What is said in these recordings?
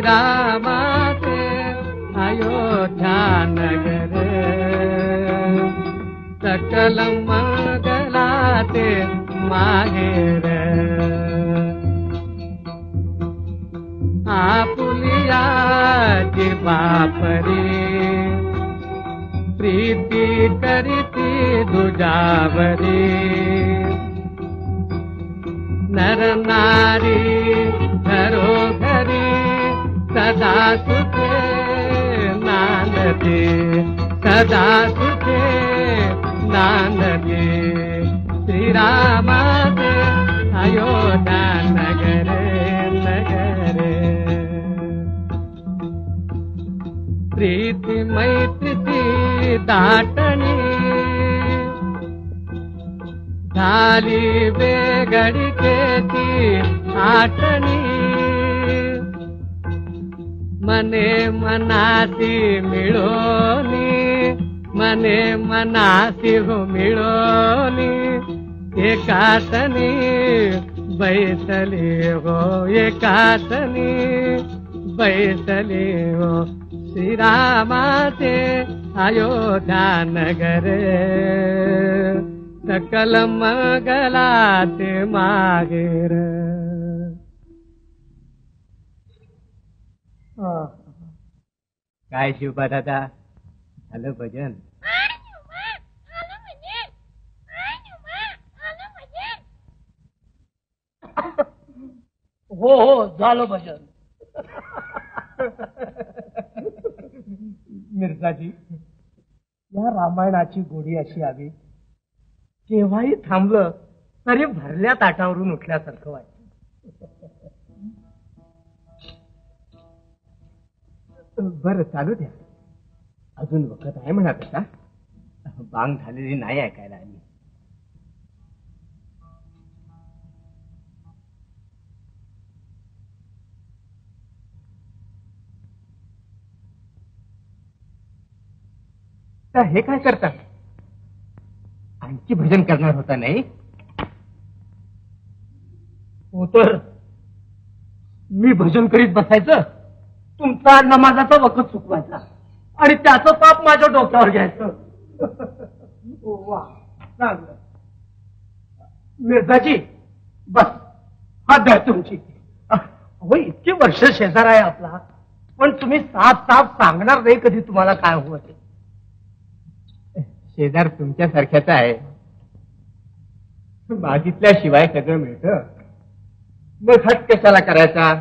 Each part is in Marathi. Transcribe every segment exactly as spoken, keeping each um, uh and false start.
श्रीरामाचे अयोध्या नगर सकल मंगलाचे माहेर आपुलियाची बापरी प्रीती करीती दुजावरी नर नारी घरोघरी सदा सुखे नांदते सदा सुखे नांदते श्रीरामाचे अयोध्या नगर नगर प्रीती मैत्रीची दाटणी झाली बेगडीकेची आठणी मने मनासी मिळोनी मने मनासी हो मिळोनी एकातनी बैसली हो एकातनी बैसली हो श्रीरामाचे अयोध्या नगर सकल मंगलाचे माहेर. काय शिवबा दादा झालं भजन? हो हो झालं भजन. मिर्जाजी, या रामायणाची गोडी अशी हवी केव्हाही थांबलं तरी भरल्या ताटावरून उठल्यासारखं वाटतं. बरं चालू द्या, अजून वखत आहे म्हणा. तसा बांग झालेली नाही ऐकायला आली. हे काय करतात? आणखी भजन करणार होता नाही? हो तर मी भजन करीत बसायचं, तुमचा नमाजाचा वखत चुकवायचा आणि त्याचं पाप माझ्या डोक्यावर घ्यायचं. वा चांगलं. मिर्जाजी बस हात द्या तुमची. हो इतकी वर्ष शेजार आहे आपला, पण तुम्ही साफ साफ सांगणार नाही कधी तुम्हाला काय हवं ते. शेजार तुमच्यासारख्याच आहे, मागितल्याशिवाय सगळं मिळतं. मग हट कशाला करायचा?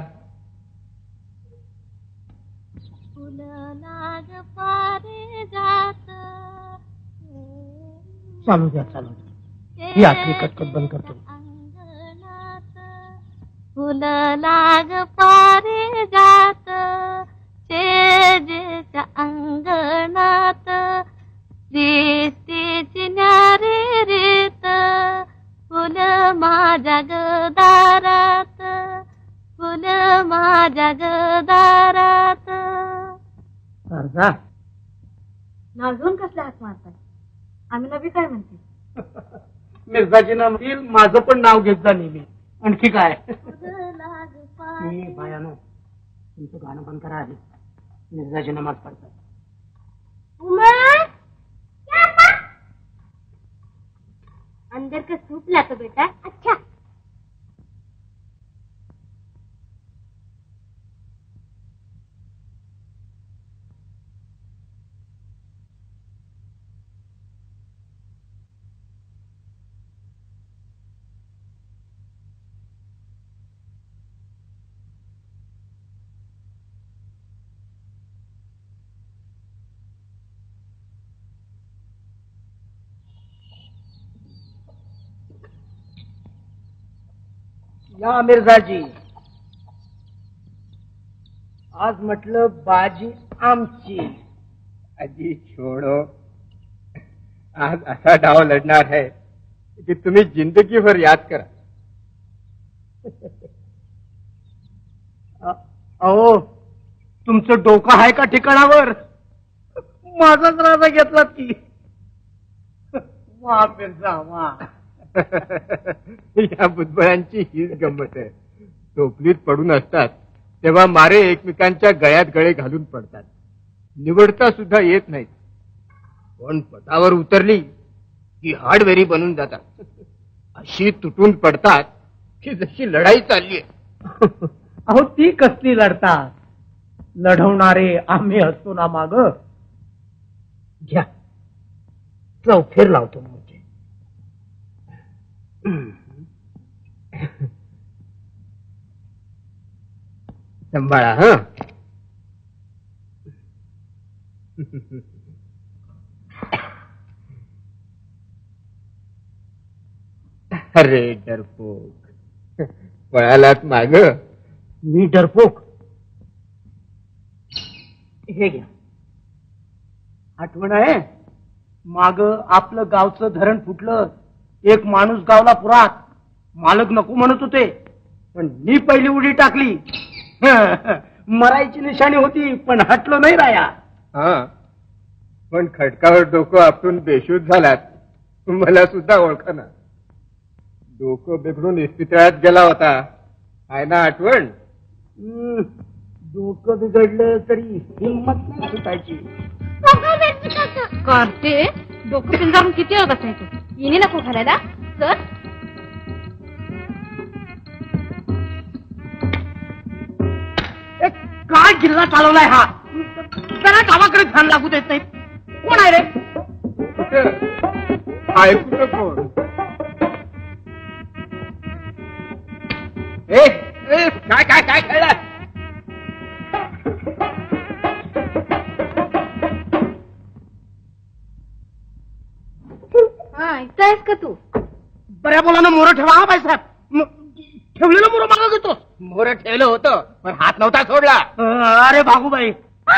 चालू द्या चालू द्या, ही आखरी कटकट बंद करतो. फुल लाग पारे जात शेजेच्या अंगणात रेतीची न्यारे रेत फुल माझ्या गदारात फुल माझ्या गदारात. नाव घेऊन कसल्या हात मारतात? आम्ही नवी काय म्हणते? मिर्जाजींना म्हणतील माझं पण नाव घेत जा नेहमी. आणखी काय? बायानो तुमचं गाणं बंद करा आधी. मिर्जाजी नमाज पडतात. अंदर का सूप लातो बेटा. अच्छा या मिर्जाजी, आज म्हटलं बाजी आमची. आजी छोडो, आज असा डाव लढणार आहे की तुम्ही जिंदगीभर याद करा. अहो तुमचं डोकं आहे का ठिकाणावर? माझाच राजा घेतला की. वा मिर्झा वा. या बुधबळांची हीच गंमत आहे. टोपलीत पडून असतात तेव्हा मारे एकमेकांच्या गळ्यात गळे घालून पडतात, निवडता सुद्धा येत नाहीत. पण पटावर उतरली की हार्डवेरी बनून जातात, अशी तुटून पडतात की जशी लढाई चालली आहे. अहो ती कसली लढतात, लढवणारे आम्ही असतो ना माग. घ्या चौफेर लावतो म्हणजे. सांभाळा हा. अरे डरपोक, पळालात माग. मी डरपोक? हे घ्या, आठवण आहे माग आपलं गावचं धरण फुटलं, एक माणूस गावला पुरात, मालक नको म्हणत होते पण मी पहिली उडी टाकली. मरायची निशाणी होती पण हटलो नाही राया. हा, पण खडकावर डोकं आपटून बेशुद्ध झालात, मला सुद्धा ओळखना. डोकं बिघडून इस्पितळात गेला होता, आहे ना आठवण? डोकं बिघडलं तरी हिंमत नाही सुटायची. करते डोकं पिंजारून किती वेळ बसायचं, येणे नको घालायला सर. काय जिल्हा चालवलाय हा, जरा गावाकडे ध्यान लागू देत नाही. कोण आहे रे? ऐकू कोण? ए काय काय काय कळलं? हा इथं आहेस का तू? बऱ्या बोलानं मोर ठेवा हा बाईसाहेब. ठेवलेलं मोर मागा घेतो. मोर ठेवलं होतं पण हात नव्हता सोडला. अरे भागूबाई,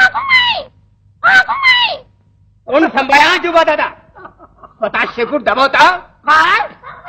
कोण सांभाळा जुबा दादा? स्वतः शेकूट दबावता काय?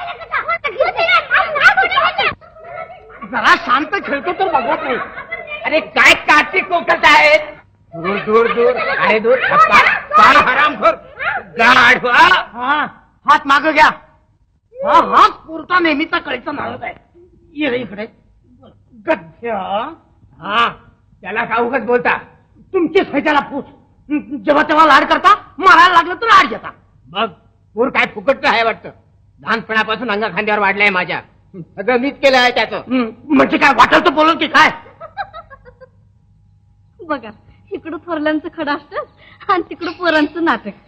जरा शांत खेळतो तर बघत नाही. अरे काय कार्तिक कोकट आहेत? दूर दूर दूर अरे दूर. काय हरामखोर गाढवा. हा हात माग घ्या. हा हात पुरता नेहमीचा कळीचा नाळत आहे. ये रे इकडे गध्या. हा त्याला का उगाच बोलता? तुमचीच है त्याला पूछ. जेव्हा तेव्हा लाड करता, मारायला लागलं तर लाड घेता. मग पूर काय फुकट आहे वाटतं? लहानपणापासून अंगा खांद्यावर वाढलाय माझ्या, सगळं मीच केलं आहे त्याचं. म्हणजे काय वाटल तर बोलून की काय? बघा इकडं थोरल्यांचं खडं असतं आणि तिकडं पोरांचं नाटक.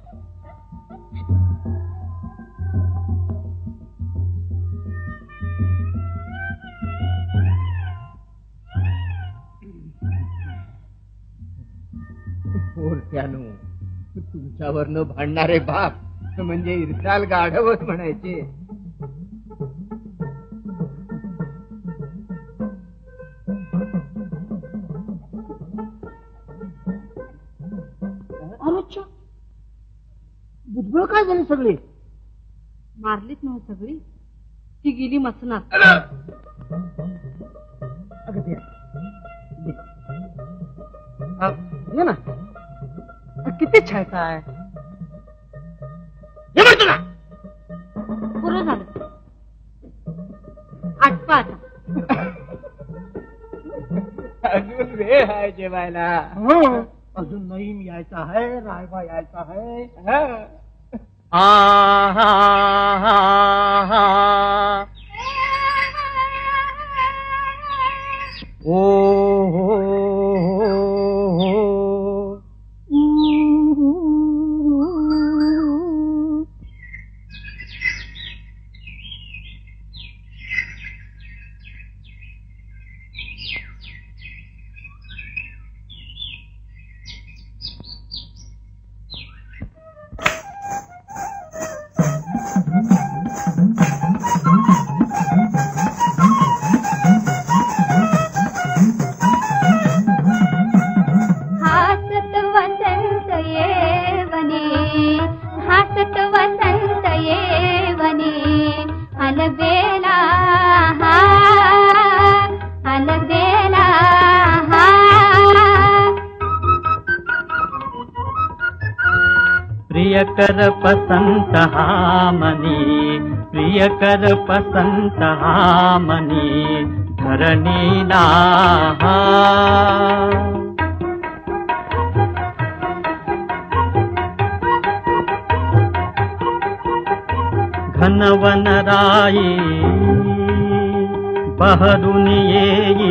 पोरत्यानो, तुमच्यावरनं भांडणारे बाप म्हणजे इरसाल गाढवच म्हणायचे. अच्छा, भुजबळ काय झाली सगळी? मारलीच नव्ह सगळी, ती गेली मसनात. ये ना, किती छायचा आहे. हे म्हणतो ना पुरं झालं, आटपा आता. अजून वेळ आहे जेवायला. अजून नईम यायचा आहे, रायबा यायचा आहे. हा हा हा हा ओ हो प्रिय कर पसंत हा मनी, प्रिय कर पसंत हा मनी, धरणीला घनवन राई बहरून येई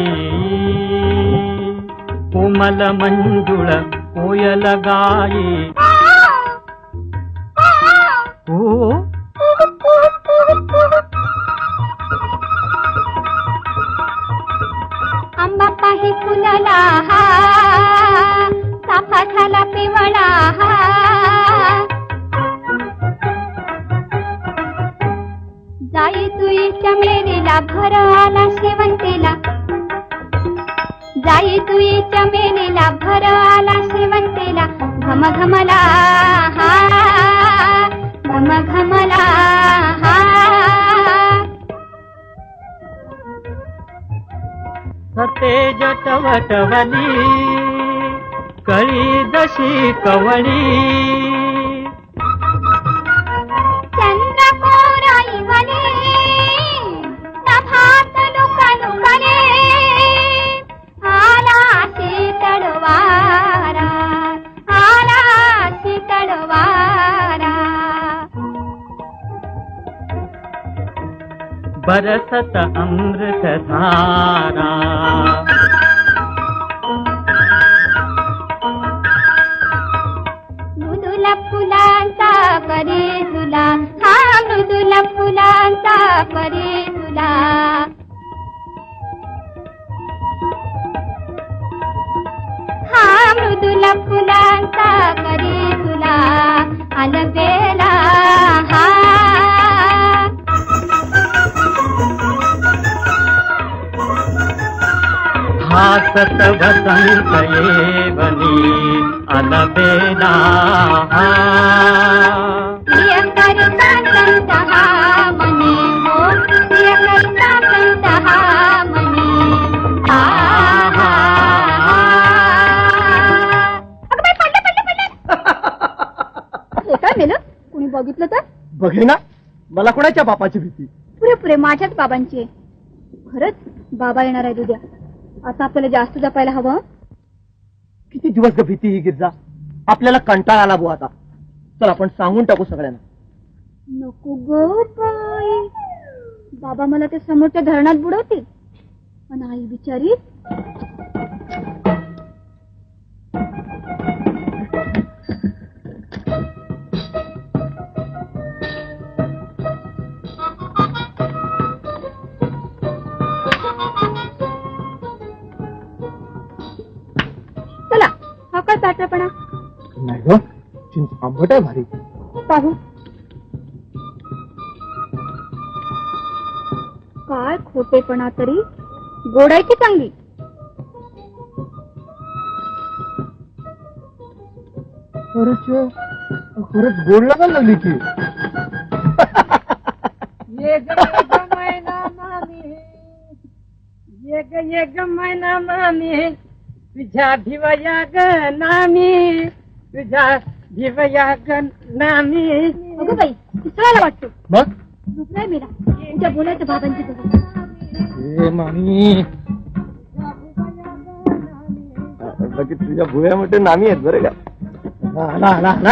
कोमल मंजुळ कोयल गाई हो आंबा पाही फुलला चाफा झाला पिवळा जाई तुई चमेलीला भर आला शेवंतीला जाई तुई चमेलीला भर आला शेवंतीला घम घमला हा घम घमला हा सतेज टवटवली कळी जशी कवळी चंद्र कोराई वने नभात लुका लुकले आला शीतळवारा आला शीतळवारा बरसत अमृत धारा मृदुला फुलांचा परी तुला हा मृदुला फुलांचा परी तुला हा मृदुला फुलांचा परी तुला अलबेला हा हासत वसंत येवनी अलबेला प्रिय करता संत हा मने हो प्रिय करता संत हा मने हा हा अगं बाई पडले पडले पडले हे काय मेलं कुणी बघितलं तर बघे ना मला कोणाच्या बापाची भीती पुरे पुरे माझ्याच बाबांची आहे खरंच बाबा येणार आहे उद्या आता आपल्याला जास्त जपायला हवं किती दिवस ग भीती ही गिरजा आपल्याला कंटाळा आला बुवा आता चल आपण सांगून टाकू सगळ्यांना नको गो बाई बाबा मला ते समोरच्या धरणात बुडवतील आणि आई बिचारी चला हा काय चाटपणा नाही ग चिंच आंबट आहे भारी पाहू काय खोटेपणा तरी गोडायची चांगली खरंच खरंच गोड लागायला लागली की ये ग मैना मामी ये ग ये ग मैना मामी तुझ्या भिवया ग नामी तुझ्या भिवया ग नामी अगं बाई विसरायला वाटतो मग दुसरा मेला तुझ्या बोलायचं बाबांची जवळ ए मामी बाकी तुझ्या भुव्यामध्ये नामी आहेत बरं का आला आला आला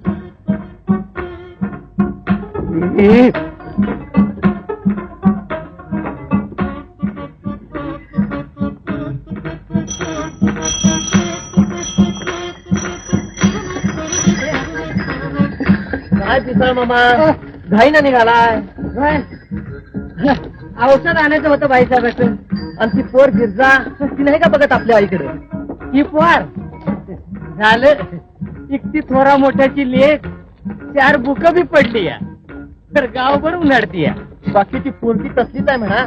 ए, काय पिसळ मामा घाई ना निघालाय औषध आणायचं होतं बाईसाहेबाचं आणि ती पोर गिरजा ती नाही का बघत आपल्या आईकडे ही पोर झालं इतकी थोरा मोठ्याची लेख चार बुक बी पडली या तर गावभर उन्हाळती या बाकीची पोरगी तसलीच आहे म्हणा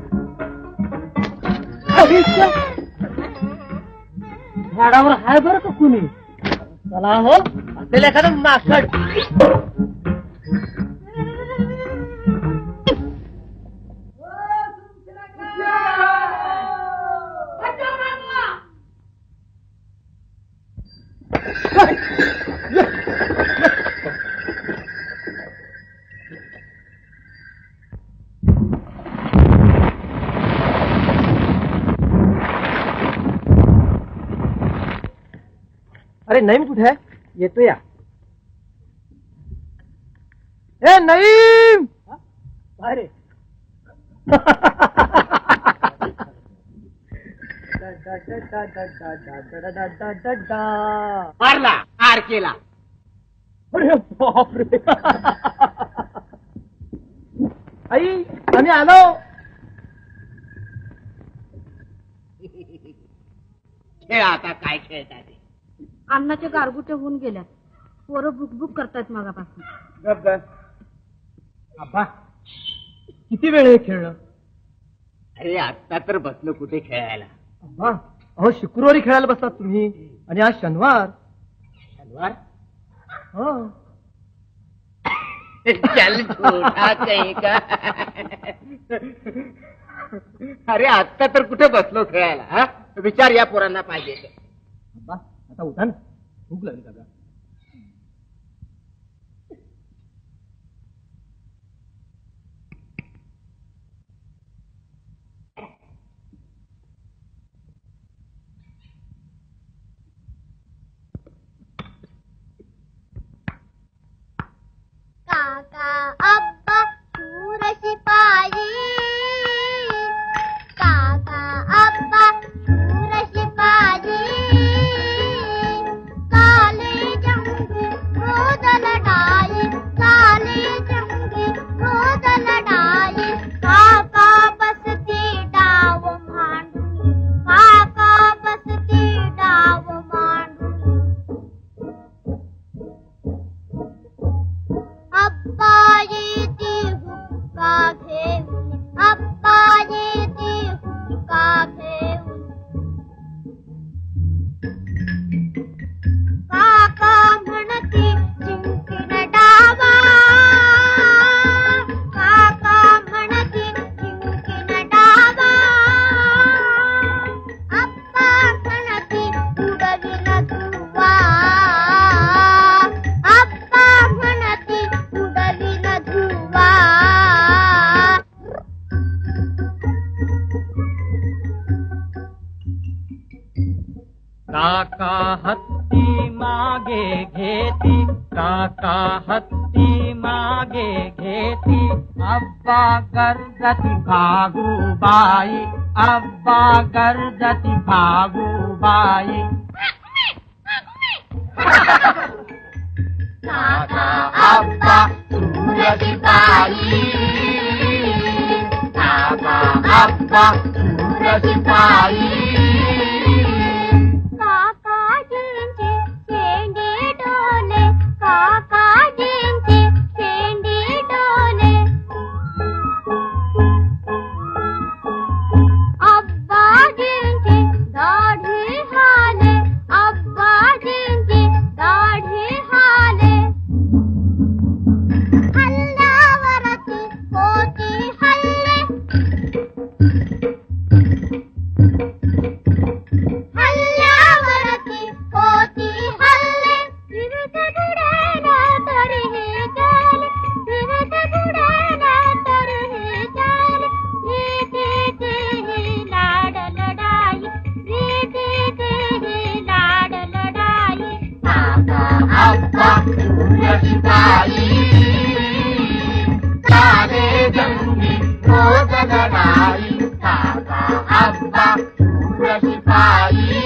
झाडावर हाय बरं का कुणी चला हो असेल एखादं माकड अरे नईम कुठे आहे? येतो या. ए नईम! अरे मारला आर केला. अरे बापरे! आई आम्ही आलो. खेळ आता काय खेळतात ते. अन्नाचे गारगुटे होऊन गेल्या. पोरं बुकबुक करतायत मागापासून. गप गप. आबा किती वेळ हे खेळलं? अरे आता तर बसलो कुठे खेळायला. अब्बा अहो शुक्रवारी खेळायला बसतात तुम्ही आणि आज शनिवार. शनिवार? हो. चल छोटा काही का. अरे आता तर कुठे बसलो खेळायला. हा विचार या पोरांना पाहिजे. अब्बा आता उठा ना, भूक लागली का? काका अब्बा शूर शिपाई, काका अब्बा शूर शिपाई, काले जंगी रोज लढाई, काले जंगी रोज लढाई, काका बसते डाव मांडून, काका बसते डाव मांडून, अब्बा येते हुक्का घेऊन, अब्बा येते हुक्का घेऊन, काका म्हणते जिंकण डावा, काका म्हणते जिंकण डावा, अब्बा म्हणते उडवीन धुवा, अब्बा म्हणते उडवीन धुवा. काका हत्ती मागे घेती, काका हत्ती मागे घेती, अब्बा गर्जती भागूबाई, अब्बा गर्जती भागूबाई. काका अब्बा शूर शिपाई, काका अब्बा शूर शिपाई, काकाजींचे शेंडे डोले, काकाजींचे शेंडे डोले, अब्बाजींचे दाढी हाले, अब्बाजींचे दाढी हाले, हल्ल्यावरती पोटी हल्ले, हल्ल्यावरती पोटी हल्ले, विविध बुडाला तरीही झाले, विविध बुडाला तरीही झाले, रीतीही लाड लढाई, रीतीही लाड लढाई, काका अब्बा शूर शिपाई, काले जंगी रोज लढाई, काका अब्बा शूर शिपाई,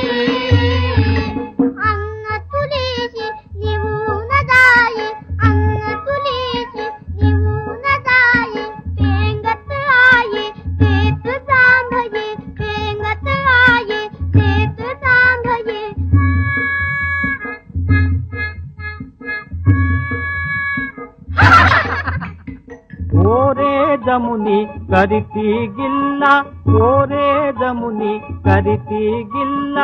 अन्न तुलीची निवून जाई, अन्न तुलीची निवून जाई, पेंगत आई पेट सांभई, पेंगत आई पेट सांभई. ओरे जमुनी करीती गिल्ला, ओरे जमुनी करीती गिल्ला,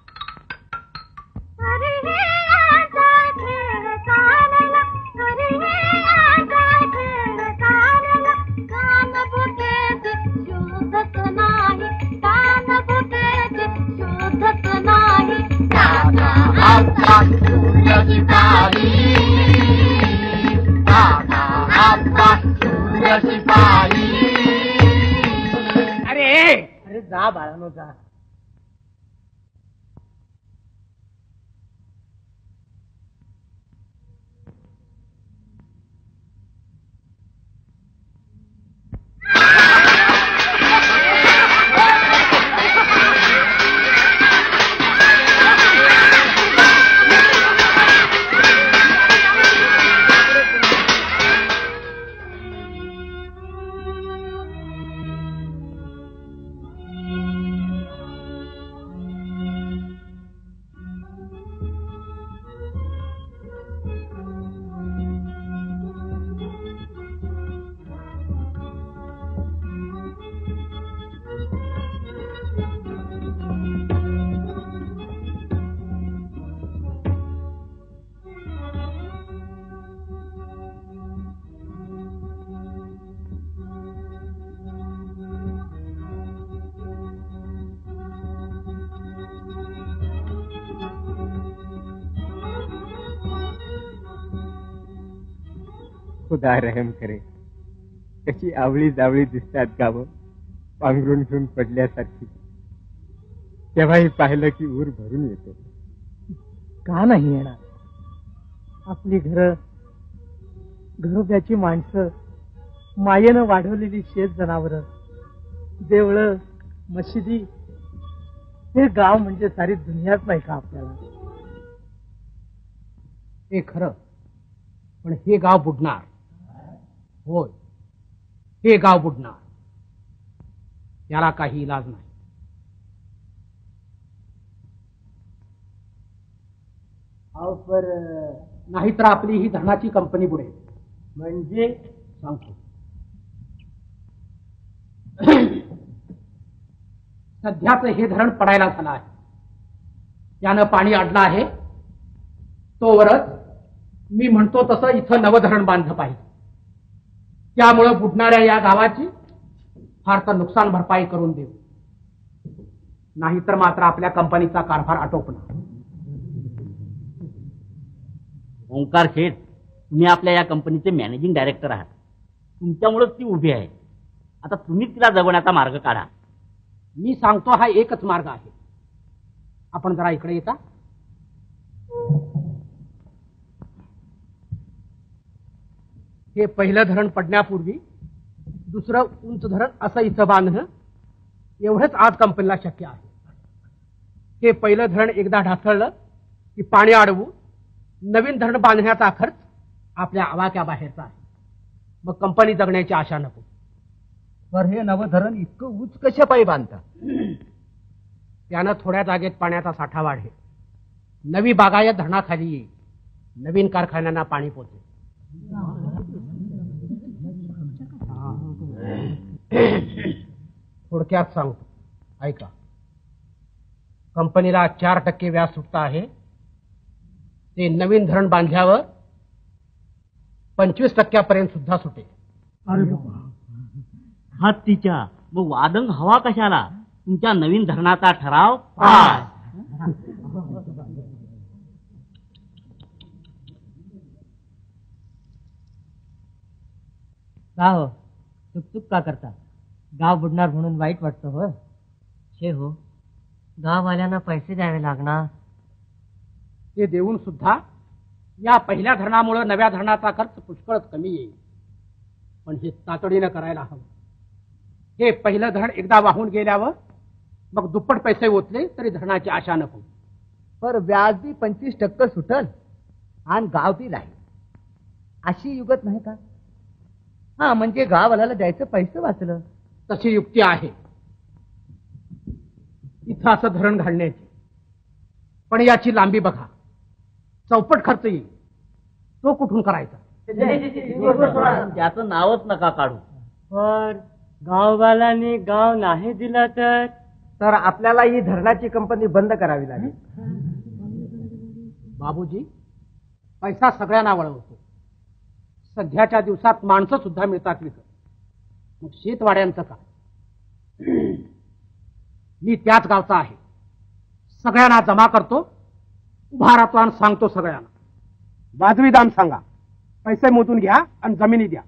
अरे हे आजा खेळ चालला, अरे हे आजा खेळ चालला, कान बुकेत शोधत नाही, कान बुकेत शोधत नाही, काका अब्बा शूर शिपाई, काका अब्बा शूर शिपाई. अरे अरे जा बाळानो जा. खुदा रहम करे. कशी आवळी जावळी दिसतात गावं पांघरून घेऊन पडल्यासारखी. तेव्हाही पाहिलं की ऊर भरून येतो. का नाही येणार? आपली घर, घरोब्याची माणसं, मायेनं वाढवलेली शेत जनावर, देवळं, मशिदी, हे गाव म्हणजे सारी दुनियाच नाही का आपल्याला? हे खरं, पण हे गाव बुडणार. होय, हे गाव बुडणार. त्याला काही इलाज नाही. अहो पर नाहीतर आपली ही धरणाची कंपनी बुडेल. म्हणजे सांगतो. सध्याच हे धरण पडायला झालं आहे. त्यानं पाणी अडलं आहे. तोवरच मी म्हणतो तसं इथं नवं धरण बांधलं पाहिजे. त्यामुळं बुडणाऱ्या या गावाची फार तर नुकसान भरपाई करून देऊ. नाहीतर मात्र आपल्या कंपनीचा कारभार आटोपणार. ओंकार शेठ, तुम्ही आपल्या या कंपनीचे मॅनेजिंग डायरेक्टर आहात. तुमच्यामुळेच ती उभी आहे. आता तुम्हीच तिला जगवण्याचा मार्ग काढा. मी सांगतो हा एकच मार्ग आहे. आपण जरा इकडे येता. हे पहिलं धरण पडण्यापूर्वी दुसरं उंच धरण असं इथं बांधणं एवढंच आज कंपनीला शक्य आहे. हे पहिलं धरण एकदा ढासळलं की पाणी अडवू नवीन धरण बांधण्याचा खर्च आपल्या आवाक्याबाहेरचा आहे. मग कंपनी जगण्याची आशा नको. पर हे नवं धरण इतकं उंच कशा पायी बांधता? त्यानं थोड्या जागेत पाण्याचा साठा वाढेल. नवी बागायत धरणाखाली येईल. नवीन कारखान्यांना पाणी पोचेल. थोडक्यात सांगतो, ऐका. कंपनीला चार टक्के व्याज सुटत आहे. ते नवीन धरण बांधल्यावर पंचवीस टक्क्यापर्यंत सुद्धा सुटेल. हत्तीच्या मग वादंग हवा कशाला? तुमच्या नवीन धरणाचा ठराव पास. का हो चुकचुक का करता? गाव बुडणार म्हणून वाईट वाटतं हो. शे हो, गाववाल्यांना पैसे द्यावे लागणार. ते देऊन सुद्धा या पहिल्या धरणामुळे नव्या धरणाचा खर्च पुष्कळच कमी येईल. पण हे तातडीनं करायला हवं. हे पहिलं धरण एकदा वाहून गेल्यावर मग दुप्पट पैसे ओतले तरी धरणाची आशा नको. पर व्याज बी पंचवीस टक्के सुटल आणि गाव बी राहील अशी युगत नाही का? हा, म्हणजे गाववाल्याला द्यायचं पैसे वाचलं. तशी युक्ती आहे इथं असं धरण घालण्याची. पण याची लांबी बघा. चौपट खर्च येईल. तो कुठून करायचा? त्याचं नावच नका काढू. पण गाववाल्यांनी गाव नाही दिला तर तर आपल्याला ही धरणाची कंपनी बंद करावी लागेल. बाबूजी, पैसा सगळ्यांना वळवतो. सध्याच्या दिवसात माणसं सुद्धा मिळतात विकत. मग शेतवाड्यांचं का? मी त्याच गावचा आहे. सगळ्यांना जमा करतो, उभा राहतो आणि सांगतो सगळ्यांना, वाजवी दाम सांगा, पैसे मोजून घ्या आणि जमिनी द्या.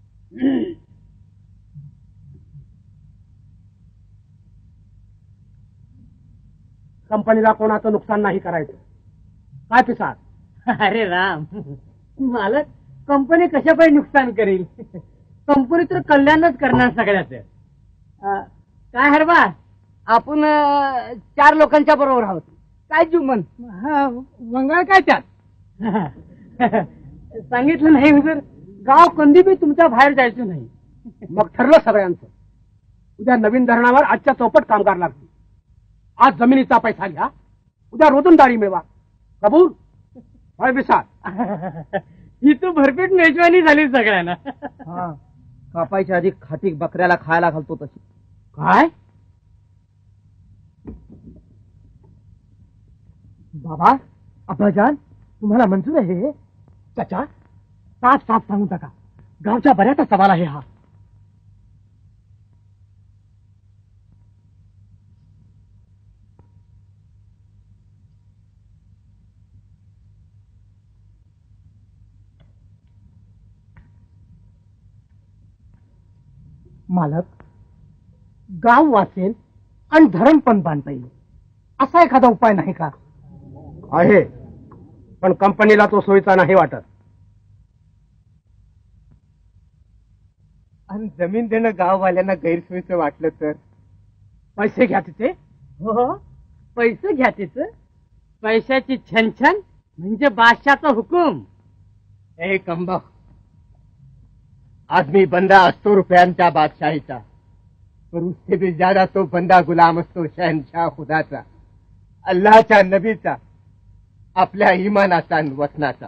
कंपनीला कोणाचं नुकसान नाही करायचं. काय पिसाळ? अरे राम, मालक कंपनी कशा पाहिजे नुकसान करेल? कंपनी तर कल्याणच करणार सगळ्याच. काय हरबा, आपण अं, चार लोकांच्या बरोबर आहोत. काय जुमन वंगाळ काय त्यात? सांगितलं नाही हुजूर, गाव कधी बी तुमच्या बाहेर जायचं नाही. मग ठरलं सगळ्यांचं. उद्या नवीन धरणावर आजच्या चौपट कामगार लागतील. आज जमिनीचा पैसा घ्या, उद्या रोजंदारी मिळवा. कबूल? होय पिसाळ? ही तर भरपेट मेजवानी झाली सगळ्यांना. हा, कापायच्या आधी खाटी बकऱ्याला खायला घालतो तशी. काय बाबा, अब्बाजान, तुम्हाला मंजूर आहे? चाचा, साफ साफ सांगून टाका. गावच्या बऱ्याचा सवाल आहे हा. मालक, गाव वाचेल आणि धरण पण बांधता येईल असा एखादा उपाय नाही का? आहे, पण कंपनीला तो सोयीचा नाही वाटत. आणि जमीन देणं गाववाल्यांना गैरसोयीचं वाटलं तर पैसे घ्या तिथे. हो, पैसे घ्या तिचं. पैशाची छनछन म्हणजे बादशाचा हुकूम. ए कंबा, आज मी बंदा असतो रुपयांच्या बादशाहीचा, पर उससे भी ज्यादा तो बंदा गुलाम असतो शहनशाह खुदाचा, अल्लाहच्या नबीचा, आपल्या इमानाचा आणि वचनाचा.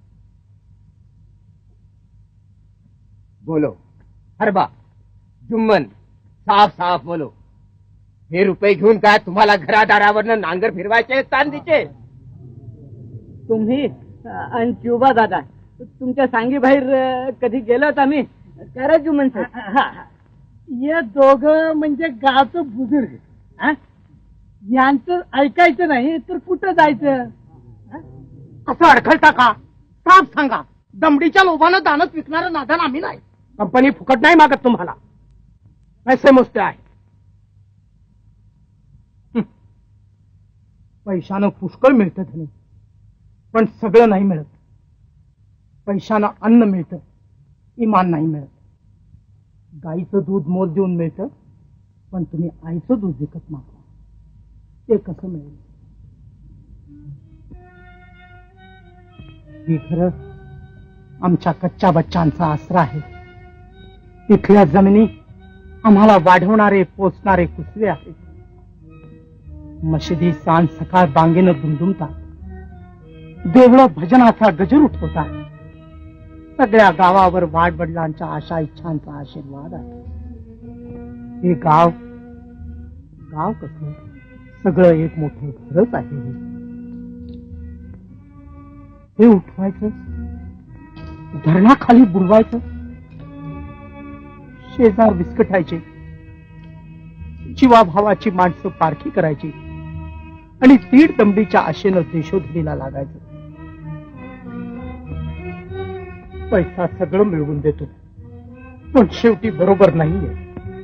बोलो हरबा, जुम्मन, साफ साफ बोलो. हे रुपये घेऊन काय तुम्हाला घरादारावरनं नांगर फिरवायचे चांदीचे? तुम्ही आणि क्युबा दादा तुमच्या सांगी बाहेर कधी गेलोत आम्ही? करा जुमन हे दोघ म्हणजे गावचं बुजुर्ग, यांचं ऐकायचं नाही तर कुठं जायचं? असं अडखळता का? साफ सांगा. दमडीच्या लोभानं दानच विकणारं नादान आम्ही नाही. कंपनी फुकट नाही मागत तुम्हाला, पैसे मोजते आहे. पैशानं पुष्कळ मिळतं धनी, पण सगळं नाही मिळत. पैशानं अन्न मिळतं, इमान नाही मिळत. गाईचं दूध मोल देऊन मिळतं, पण तुम्ही आईचं दूध विकत मागता, ते कसं मिळेल? हे खरं आमच्या कच्च्या बच्चांचा आसरा आहे. इथल्या जमिनी आम्हाला वाढवणारे पोचणारे कुसले आहेत. मशिदी सांज सकाळ बांगेनं दुमदुमतात, देवळं भजनाचा गजर उठवतात. सगळ्या गावावर वाडवडिलांच्या आशा इच्छांचा आशीर्वाद आहे. हे गाव गाव कसं सगळं एक मोठं घरच आहे. हे उठवायचं, धरणाखाली बुडवायचं, शेजार विस्कटायचे, जीवाभावाची माणसं पारखी करायची आणि तीड दमडीच्या आशेनं देशोधडीला लागायचं. पैसा सगळं मिळवून देतो, पण शेवटी बरोबर नाहीये.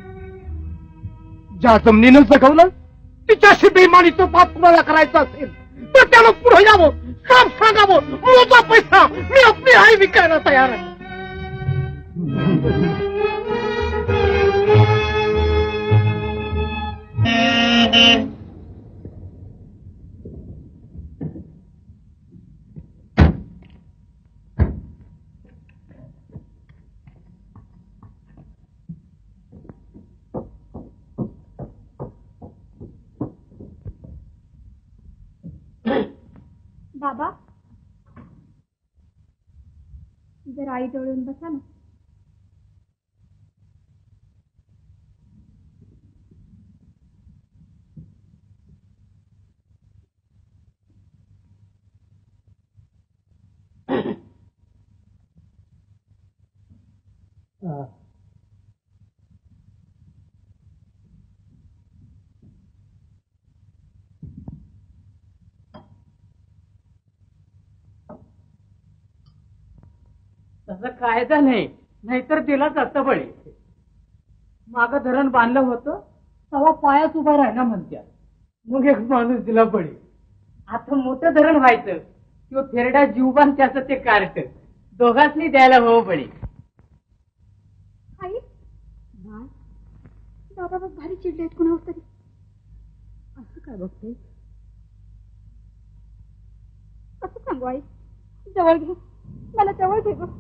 ज्या जमिनीनं जगवलं तिच्याशी बेईमानीचं पाप तुम्हाला करायचं असेल तर त्याला पुढे यावं, साफ सांगावं, मोजा पैसा, मी आपली आई विकायला तयार आहे. बाबा, जर आई जवळून बसा ना. तसं कायदा नाही, नाहीतर दिला जातं बळी. माग धरण बांधलं होतं तेव्हा पायाच उभा राहिला म्हणत्या, मग एक माणूस दिला बळी. आता मोठं धरण व्हायचं किंवा थेरडा जीवबान त्याचं ते कार्ट, दोघांनी द्यायला हो बळी. आई, बाबा बघ भारी चिडले आहेत कुणावर तरी. असं काय बघते? असं सांगू आई, जवळ घे मला, जवळ घे ग.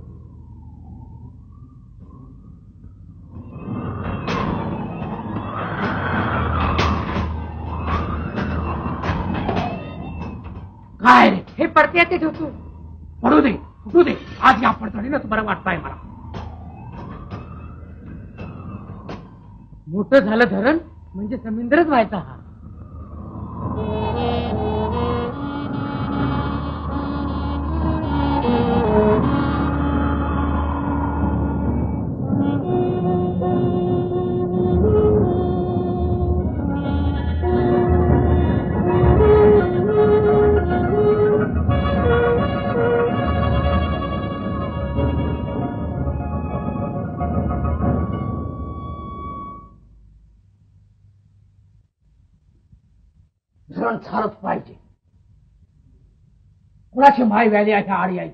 काय हे पडते ते ठेवतो, पडू दे फुटू दे, आज या पडतडीनच बरं वाटतंय मला. मोठं झालं धरण म्हणजे समुद्रच व्हायचा हा. पाहिजे. कुणाची माय व्याली आहे आड यायची.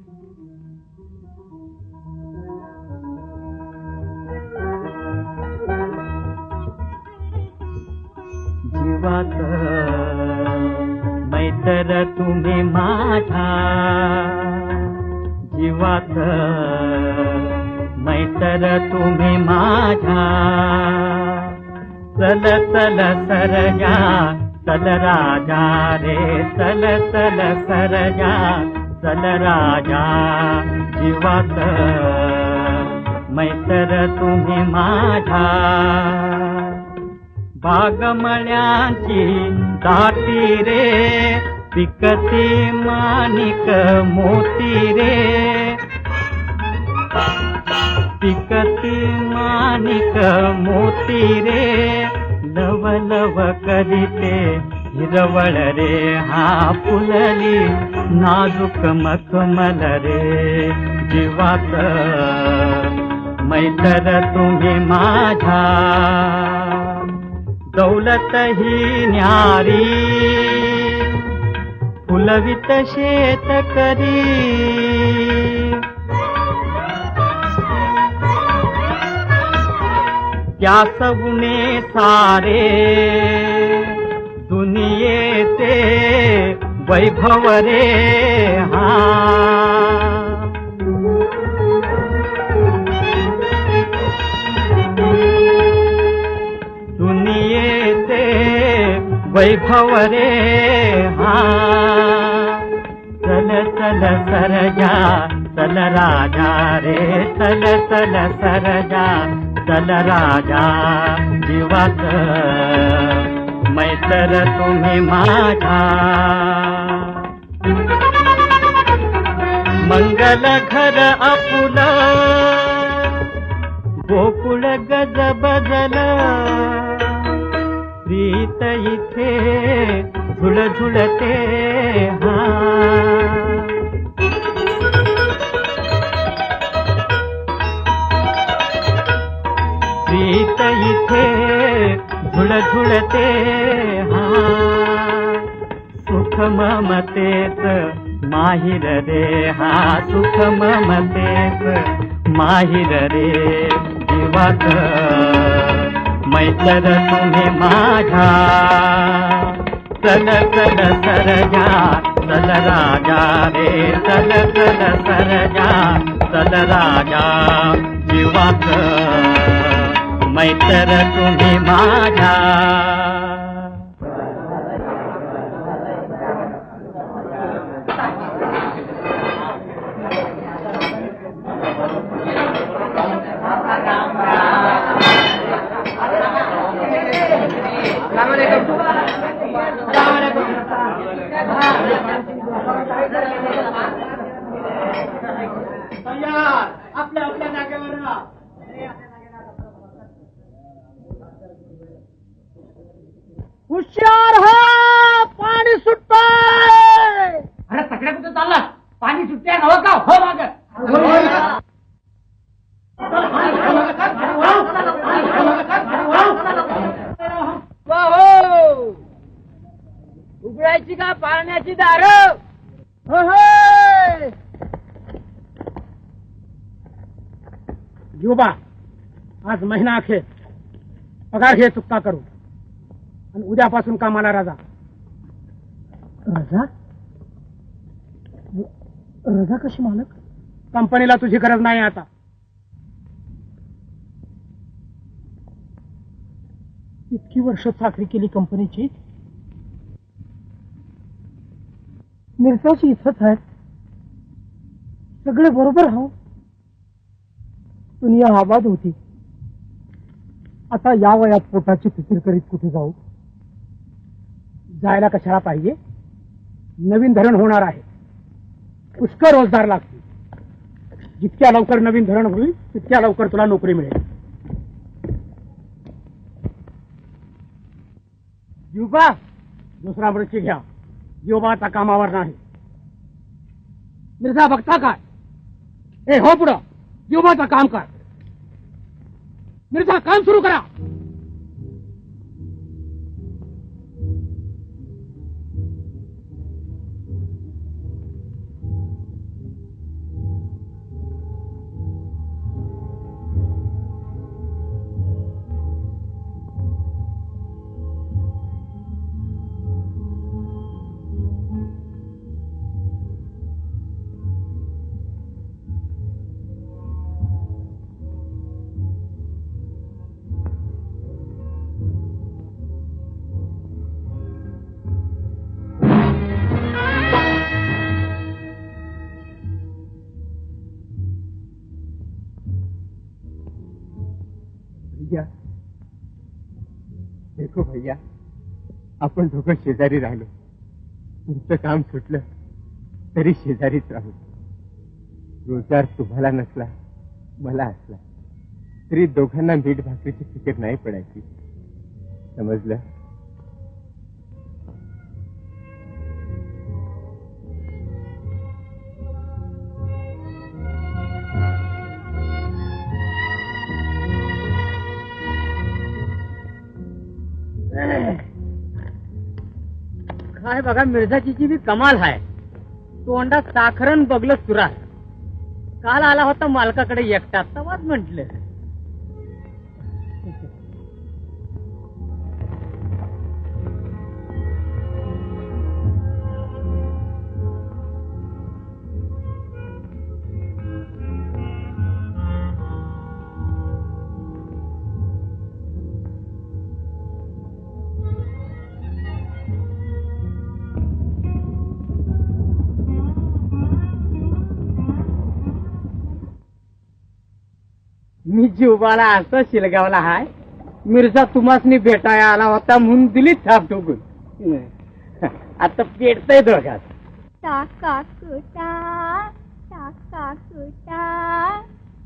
जीवात मैत्र तुम्ही माझा, जीवात मैत्र तुम्ही माझा. चल चल सरजा चल राजा रे, चल चल सरजा चल राजा. जीवात मैत्र तुम्ही माझा. बागमळ्यांची दाटी रे, पिकती माणिक मोती रे, पिकती माणिक मोती रे. लव लव करीते हिरवळ रे, हा फुलली नाजूक मखमल रे. जीवात मैत्र तुम्ही माझा. दौलत ही न्यारी फुलवित शेतकरी, त्या सगुणे सारे दुनियेचे वैभव रे. हा दुनियेचे वैभव रे. हा चल चल सरजा चल राजा रे, चल चल सरजा चल राजा. जीवात मैत्र तुम्ही माझा. मंगल घर आपुल गोकुळ गज बजल. प्रीत इथे झुळझुळते हा. प्रीत इथे झुळझुळते हा. सुख ममतेच माहिर रे, हा सुख ममतेच माहिर रे. जीवात मैत्र तुम्ही माझा. चल चल सरजा चल राजा रे, चल चल सरजा चल राजा. जीवात मैत्र तुम्ही माझा. आपल्या आपल्या जागेवर राहा. हुशार हा, पाणी सुटतंय. अरे सगळ्या कुठे चालला? पाणी सुटते नवं का? हो माग उघडायची का पाण्याची दार? युबा आज महिना अखेर पगार घे, चुकता करू आणि उद्यापासून कामाला राजा. रजा? रजा कशी मालक? कंपनीला तुझी गरज नाही आता. इतकी वर्ष चाकरी केली कंपनीची. मिरसाची इथंच आहेत, सगळे बरोबर हो. दुनिया आबाद होती. आता या वयात पोटाची फिकीर करीत कुठे जाऊ? जायला कशाला पाहिजे? नवीन धरण होणार आहे, पुष्कळ रोजगार लागतील. जितक्या लवकर नवीन धरण होईल तितक्या लवकर तुला नोकरी मिळेल. युबा दुसरा मृत्यू घ्या. युबा आता कामावर नाही. मिर्झा बघता काय? ए हो पुढं, युबाचं काम कर. मिर्झा काम सुरू करा. भैया आपण दोघं शेजारी राहिलो, तुमचं काम सुटलं तरी शेजारीच राहू. रोजगार तुम्हाला नसला मला असला तरी दोघांना मीठ भाकरीची फिकीर नाही पडायची. समजलं? काय बघा, मिर्झाची बी कमाल आहे. तोंडात साखरन बगल सुरा. काल आला होता मालकाकडे एकटा, तवाच म्हंटल मी जीवबाला असं शिलगावला हाय. मिर्झा तुम्हासनी भेटाया आला होता म्हणून दिली थाप ठोकून. आता पेटतय दोघात. टाका कुटा टाका कुटा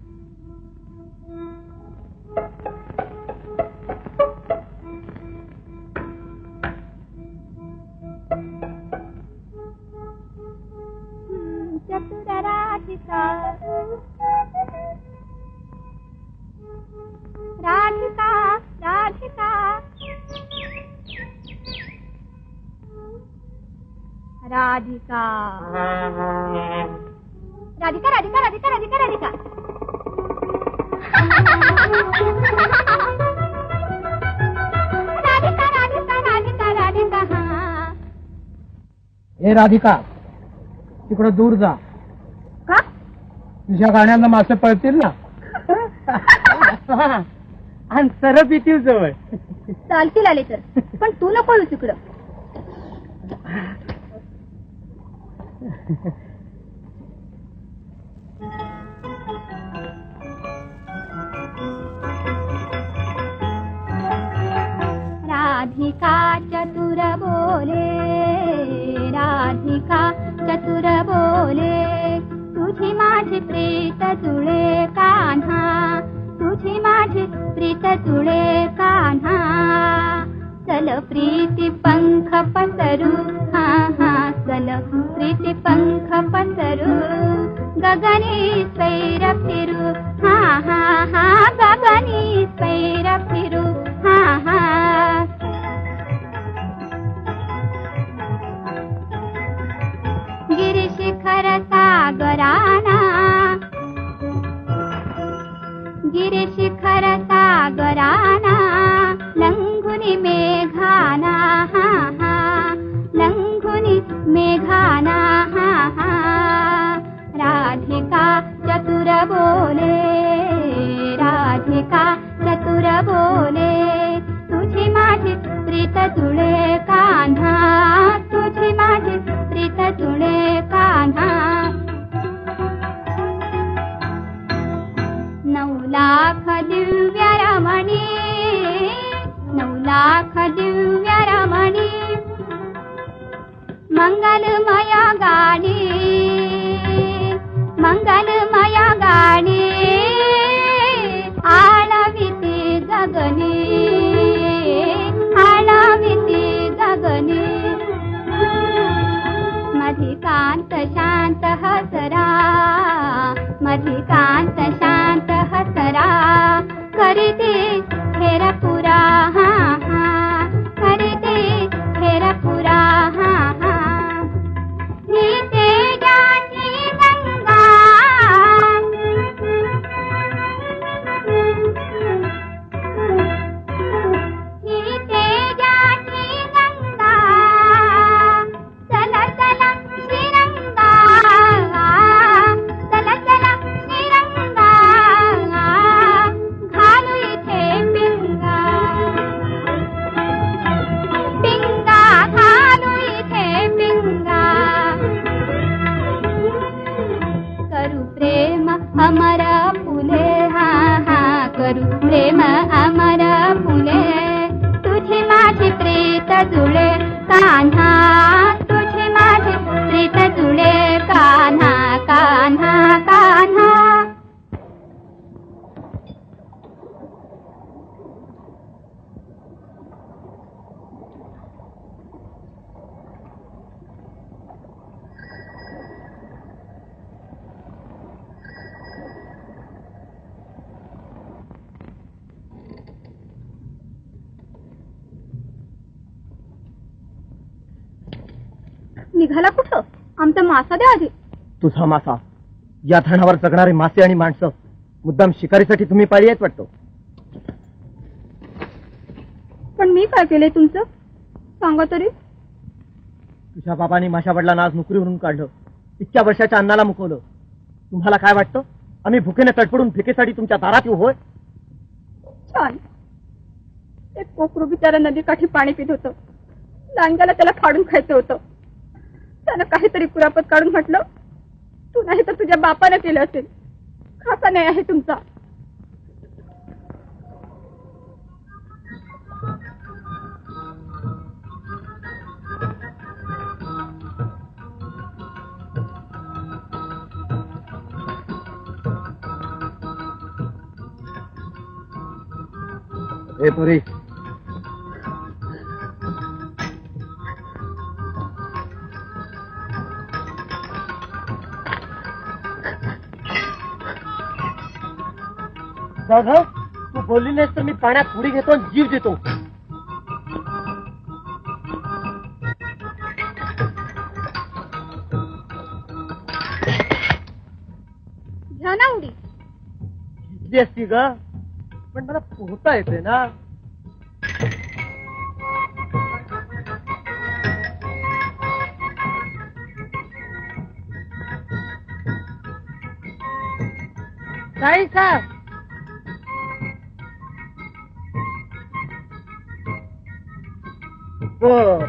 चतुर राधिका राधिका राधिका राधिका राधिका राधिका राधिका राधिका राधिका राधिका राधिका राधिका राधिका हा. हे राधिका, तिकडं दूर जा. का? तुझ्या गाण्यांना मासे पळतील ना. आणि सरप येतील जवळ. चालतील आले तर, पण तू नको येऊ तिकडं. राधिका चतुर बोले राधिका चतुर बोले तुझी माझी प्रीत जुळे कान्हा तुझी माझी प्रीत जुळे कान्हा चल प्रीती पंख पसरू हा हा चल प्रीती पंख पसरू गगनी स्वैर फिरू हा हा हा गगनी स्वैर फिरू हा हा गिरिशिखर सागराना गिरिशिखर सागराना लंघुनी मेघाना हा हा लंघुनी मेघाना हा हा राधिका चतुर बोले राधिका चतुर बोले तुझी माझी प्रीत जुळे कान्हा तुझी माझी प्रीत जुळे कान्हा नऊ लाख दिव्य रमणी नऊ लाख दिव्य रमणी मंगलमय गाणी मंगलमय गाणी आळविती गगनी आळविती गगनी मधिकांत शांत हसरा मधिकांत शांत हसरा करीते हेर पुरा हा हा करीते हेर पुरा हा हा ही तेजाची गंगा ही तेजाची गंगा चला चला श्रीरंगा चला चला श्रीरंगा घालू इथे पिंगा निघाला कुठं? आमचा मासा द्या आधी. तुझा मासा? या धरणावर जगणारे मासे आणि माणसं मुद्दाम शिकारीसाठी तुम्ही पाळी आहेत वाटतो. पण मी काय केलंय तुमचं सांगा तरी. तुझ्या बाबांनी माझ्या वडिलांना आज नोकरीवरून काढलं, इतक्या वर्षाच्या अन्नाला मुकवलं. तुम्हाला काय वाटतं आम्ही भुकेने तडफडून भिकेसाठी तुमच्या दारात येऊ? होय. छान. एक कोकरू बिचारा नदीकाठी पाणी पित होतं. लांग्याला त्याला फाडून खायचं होतं. त्यानं काहीतरी कुरापत काढून म्हटलं, तू नाही तर तुझ्या बापानं केलं असेल. खासा नाही आहे तुमचा. ए पुरी, तू बोलली नाहीस तर मी पाण्यात पुढी घेतो आणि जीव देतो. घ्या ना उडी. घेतली असती ग, पण मला पोहता येते ना. साई साहेब, बर,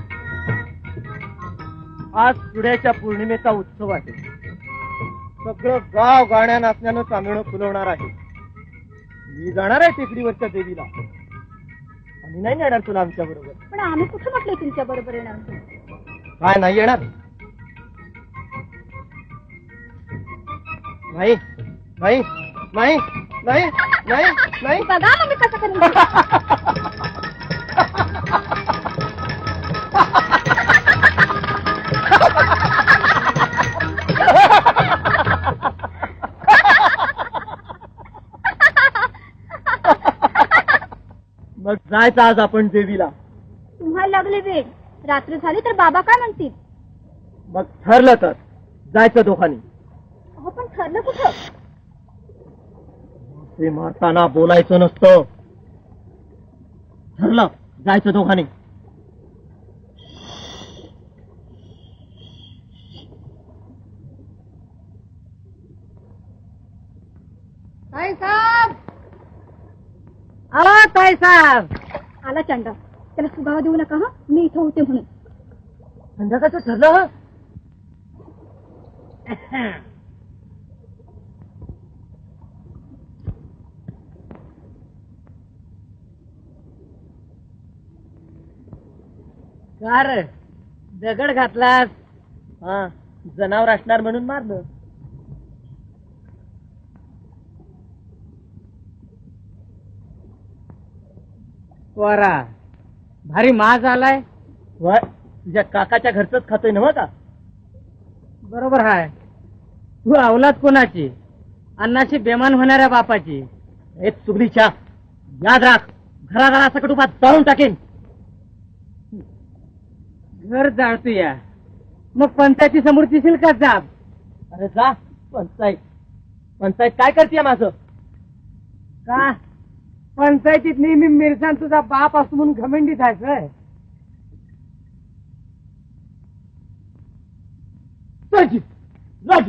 आज सुड्याच्या पौर्णिमेचा उत्सव आहे. सगळं गाव गाण्या नाचण्यानं चांदणं फुलवणार आहे. मी जाणार आहे टेकडीवरच्या देवीला. आम्ही नाही येणार तुला आमच्या बरोबर. पण आम्ही कुठं म्हटलं तुमच्या बरोबर येणार? काय नाही येणार? नाही नाही नाही नाही नाही नाही. बघा मग मी कसं करेन. मग जायचं आज आपण देवीला. तुम्हाला लागले वेळ. रात्र झाली तर बाबा काय म्हणतील? मग ठरलं तर जायचं दोघांनी. हो पण ठरलं कुठं? ते मारताना बोलायचं नसतं. ठरलं जायचं दोघांनी. ताई साहेब आला. ताई साहेब आला चंडा. त्याला सुगावा देऊ नका हा. मी इथं होते म्हणून. संध्याकाळचं ठरलं. कार दगड घातलास? हा, जनावर असणार म्हणून मारलं. पोरा भारी माज आलाय. वय, तुझ्या काकाच्या घरचंच खातोय नव्ह का? बरोबर हाय. तू अवलाद कोणाची? अन्नाची बेमान होणाऱ्या बापाची. एक चुगलीच्या याद राख. घराघरा सकट उभा जाळून टाकेन. घर जाळतो या. मग पंचायती समोर दिसेल का जाब? अरे जा. पंचायत पंचायत काय करते माझं? का पंचायतीत नेहमी मिरसा तुझा बाप असतो म्हणून घमंडीत आहे. राजी राजी.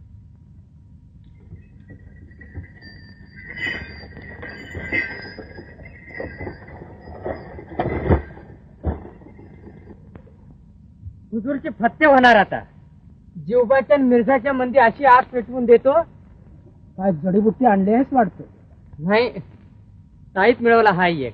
हुजूरचे फत्ते होणार आता. जीवबाच्या मिरसाच्या मंदी अशी आग पेटवून देतो. काय जडीबुट्टी आणली आहेस वाटतं? नाही, ताईत मिळवला हा एक.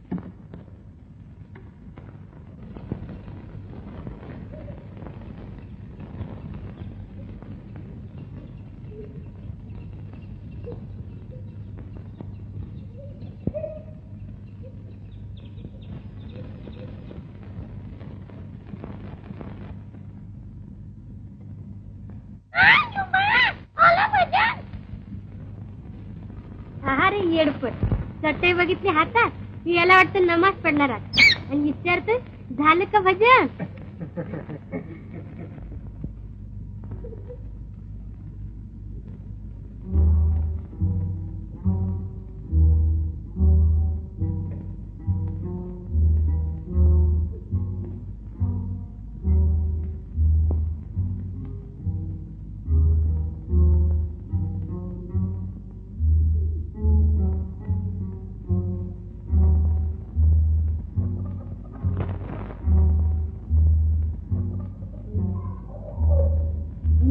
अरे येडपट. चटई बघितली हातात याला वाटतं नमाज पडणार आणि विचारतोय झालं का भजन?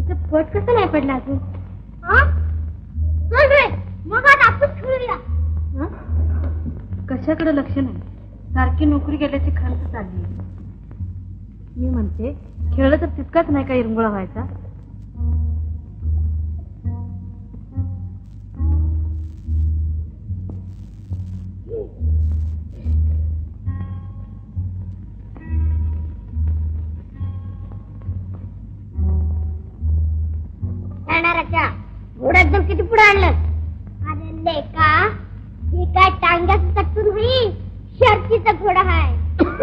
ते पट कसं नाही पडलं अजून? चल रे, मग आज आपण खेळूया. कशाकडे लक्ष नाही, सारखी नोकरी गेल्याची खर्च चालली. मी म्हणते खेळलं तर तितकाच नाही का इरंगुळा व्हायचा. घोडा एकदम किती पुढे आणलं? अरे लेका, हे काय टांग्याचं चटून होई, शर्तीचा घोडा आहे.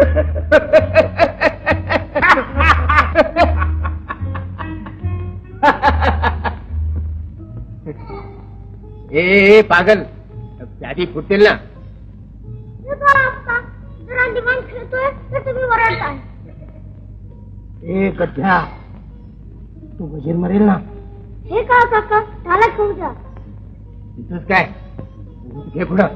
ए पागल, प्यादी फुटेल ना. जरा दिवाण खेळतोय तर तुम्ही वरडताय. ए गध्या, तू गजीर मरेल ना. हे का काका, त्याला घेऊन जा. तिथंच काय घे पुढं.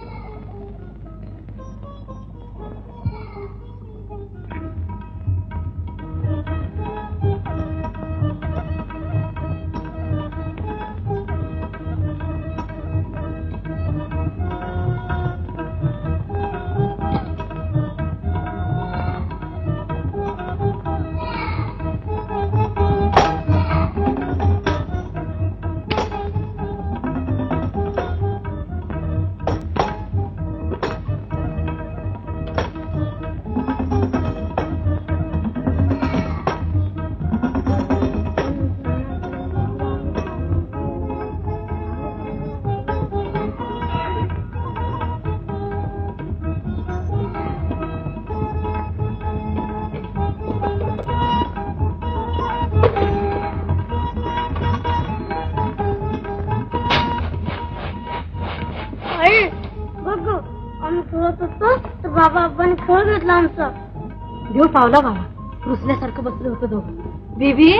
बाबा आपण खेळ घेतला आमचा. देव पावला बाबा, रुसल्यासारखं बसलं होतं दोघं. बेबी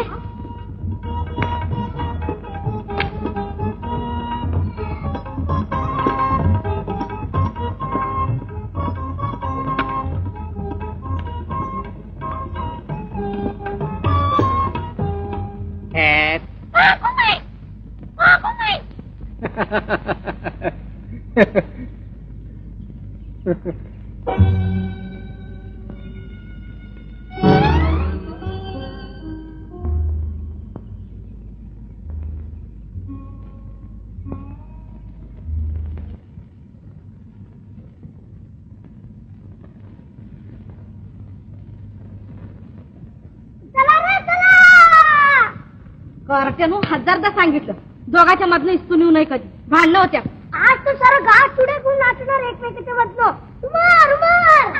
कार्ट्यानं हजारदा सांगितलं दोघाच्या मधनं इस्तून येऊ नये कधी. भांडणं होत्या. आज तर सारं गाव चुड्या घेऊन नाचणार एकमेकाच्या बदलो. उमर उमर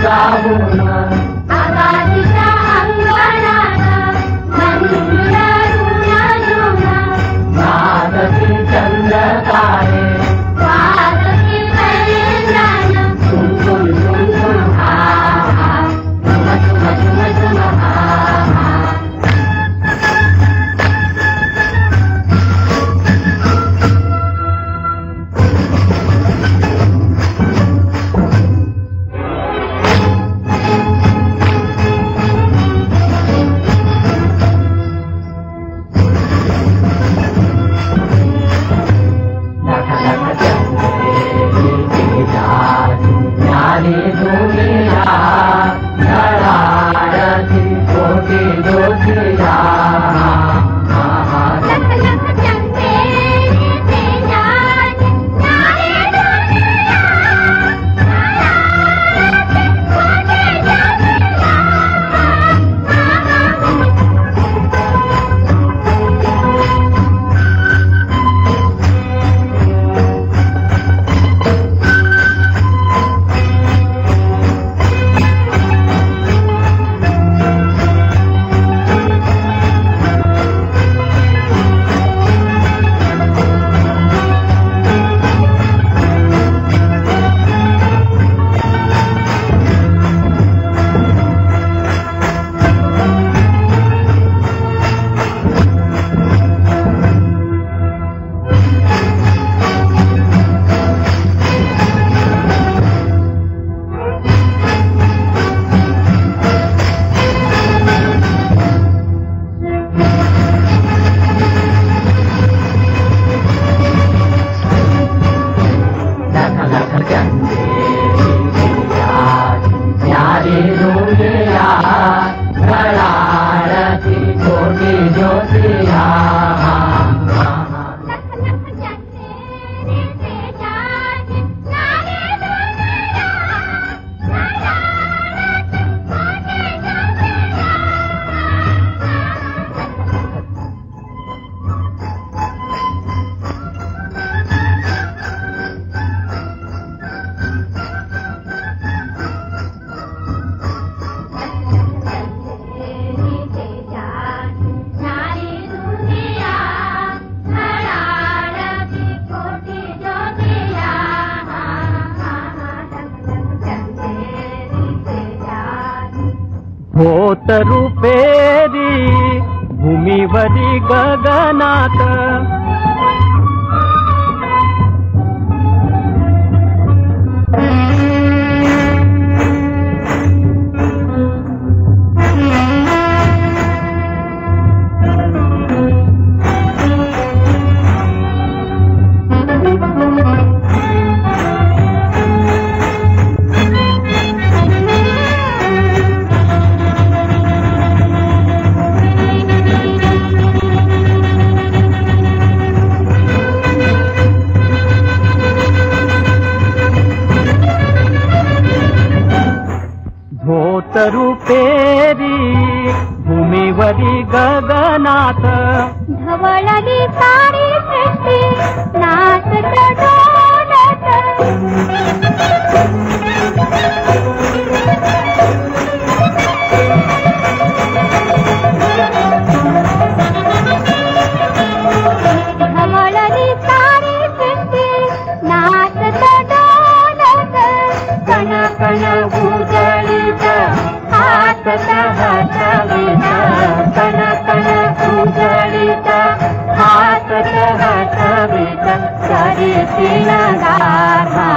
होत रुपेरी भूमीवरी गगनात रुपेरी भूमीवरी गगनात धवळली सारी सृष्टी नाचत डोलत धवळली सारी सृष्टी नाचत डोलत कण कण उजळीत हात हटविता कण कण उजळीता हात हटविता करीती नगारा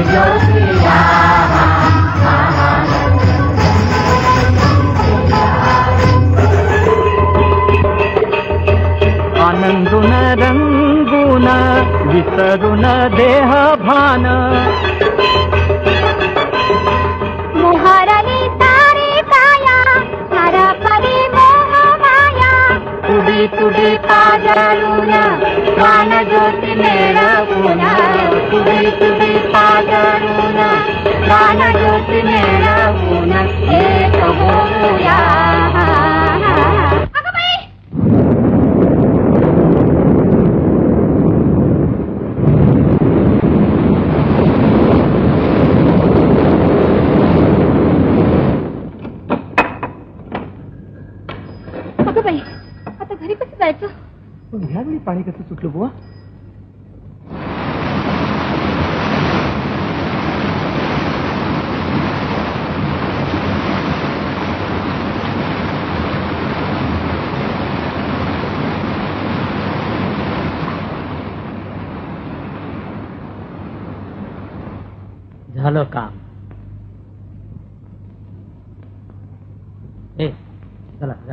आनंदून रंगून विसरून देह भान मोहरली तारे काया हरपली मोह माया तुडी तुडी पाजळून प्राण ज्योती मेळवून तुडी तुडी पाजळून प्राण ज्योती मेळवून एक होऊया. आता घरी कसं जायचं? पण ह्यावेळी पाणी कसं सुटलं बुवा? झालं काम. ए चला जा.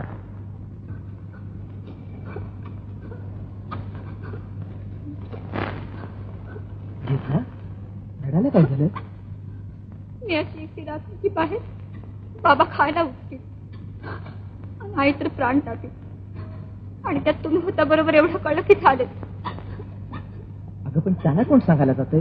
रडायला काय झालं? मी अशी एकटी रात्रीची बाहेर बाबा खायला उठते आणि आई तर प्राण टाकते आणि त्यात तुम्ही होता बरोबर एवढं कळलं की झालं. अगं पण त्यांना कोण सांगायला जातंय?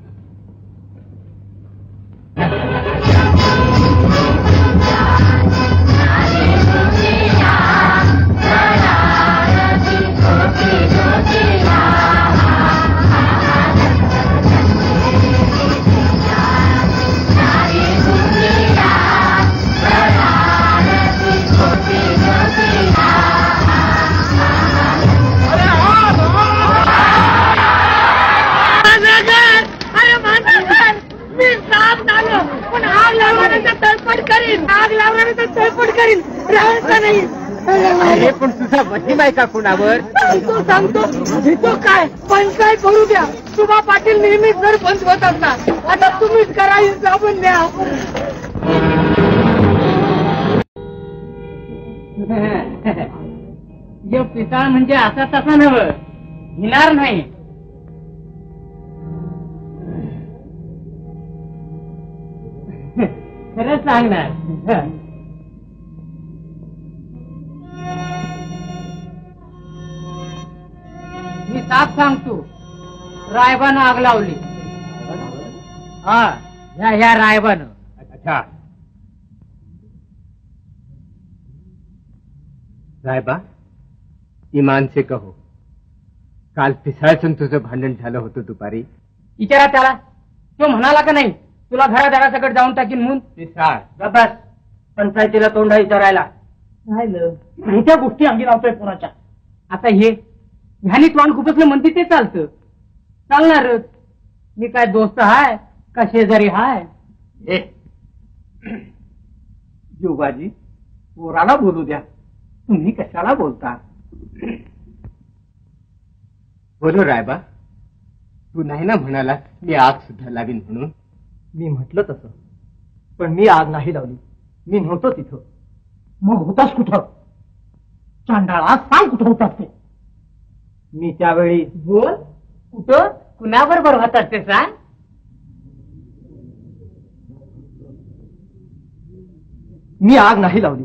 अरे पण तुझा महिमा आहे का कुणावर? सांगतो सांगतो तो काय पंचायत करू द्या. सुभा पाटील नेहमीच जर पंच होत असतात. आता तुम्हीच करा पण द्या. जो पिता म्हणजे असा तसा नव घेणार नाही. खरंच सांगणार. मी साफ सांगतो, रायबानं आग लावली. हा ह्या ह्या रायबानं. अच्छा रायबा, इमान से कहो, काल पिसाळसून तुझं भांडण झालं होतं दुपारी. विचारा त्याला, तो म्हणाला का नाही तुला घरादारासकट जाऊन टाकीन म्हणून. पिसाळ गबस, पंचायतीला तोंडा विचारायला राहिलं. त्या गोष्टी अंगी लावतोय कोणाच्या. आता हे ह्यानी तोंड खुपसलं म्हणते ते चालतं, चालणारच. मी काय दोस्त हाय का शेजारी हाय? योगाजी, पोराला बोलू द्या, तुम्ही कशाला बोलता? बोलो रायबा, तू नाही ना म्हणाला मी आग सुद्धा लावीन म्हणून. मी म्हटलं तसं, पण मी आग नाही लावली. मी नव्हतो तिथं. मग होतास कुठं? चांडाळा, सांग कुठं होतास ते? मी त्यावेळी बोल, कुठं कुणाबरोबर होतात ते सांग. मी आग नाही लावली.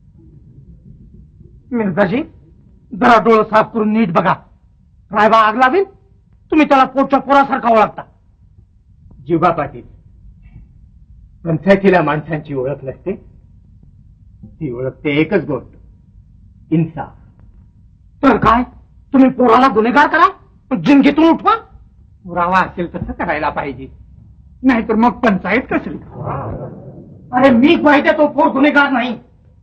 मिर्झाजी, जरा डोळं साफ करून नीट बघा. रायबा आग लावीन, तुम्ही त्याला पोटच्या पोरासारखा ओळखता. जिवा पाटील, पंचायतीला माणसांची ओळख नसते, ती ओळखते एकच गोष्ट, इन्साफ. तर काय तुम्ही पोराला गुन्हेगार करा, जिंदगीतून उठवा? पुरावा असेल तसं करायला पाहिजे, नाहीतर मग पंचायत कसली? अरे मी पाहिजे तो पोर गुन्हेगार नाही.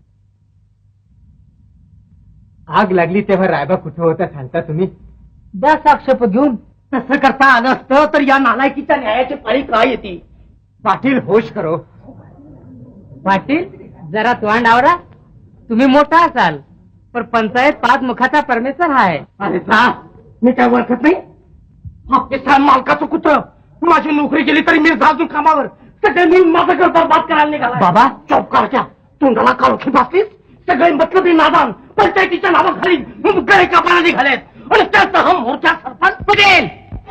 आग लागली तेव्हा रायबा कुठं होता सांगता तुम्ही? द्या साक्षप घेऊन. तसं करता आलं असतं तर या नालायकीच्या न्यायाची पाळी काय येते? पाटील होश करो. पाटील जरा तोंड आवरा. तुम्ही मोठा असाल पण पंचायत पाच मुखाचा परमेश्वर आहे. अरे जा, मी काय ओळखत नाही? हा पिसाळ मालकाचं कुत्र माझी नोकरी गेली तरी मी अजून कामावर सगळे मी माझं घर बरबाद करायला निघाला. बाबा चौकारच्या तोंडाला काळोखी बासलीस. सगळे मतलबी नादान पंचायतीच्या नावाखाली गळे कापायला निघालेत आणि त्यासह मोर्चा सरपंच पटेल.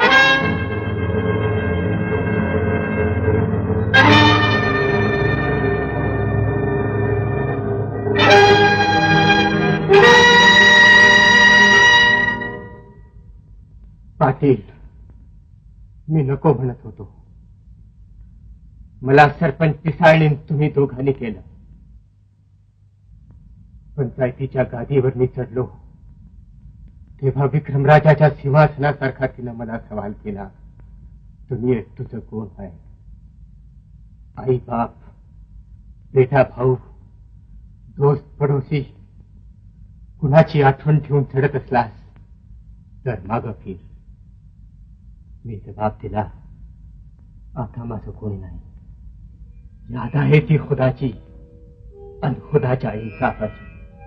पाटील, मी नको म्हणत होतो. मला सरपंच पिसाळीन तुम्ही दोघांनी केलं. पंचायतीच्या गादीवर मी चढलो तेव्हा विक्रमराजाच्या सिंहासनासारखा तिनं मला सवाल केला, तुम्ही तुझं कोण आहे? आई बाप, बेटा भाऊ, दोस्त पडोसी कुणाची आठवण ठेवून चढत असलास तर मागं फिर. मी जबाब दिला, आता माझं कोणी नाही. याद आहे ती खुदाची आणि खुदाच्या इंसाफाची.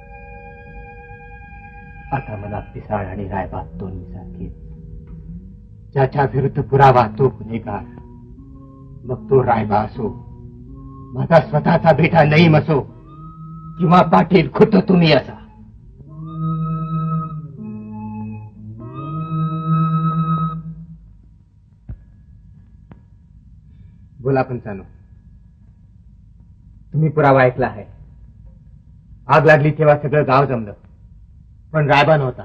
आता मला पिसाळ आणि रायबाग दोन्ही सारखेच. ज्याच्या विरुद्ध पुरावा तो गुन्हेगार, मग तो रायबा असो, माझा स्वतःचा बेटा नईम असो किंवा पाटील खुद्द तुम्ही असा. बोला पंचानो, तुम्ही पुरावा ऐकला आहे. आग लागली तेव्हा सगळं गाव जमलं, पण रायबा नव्हता.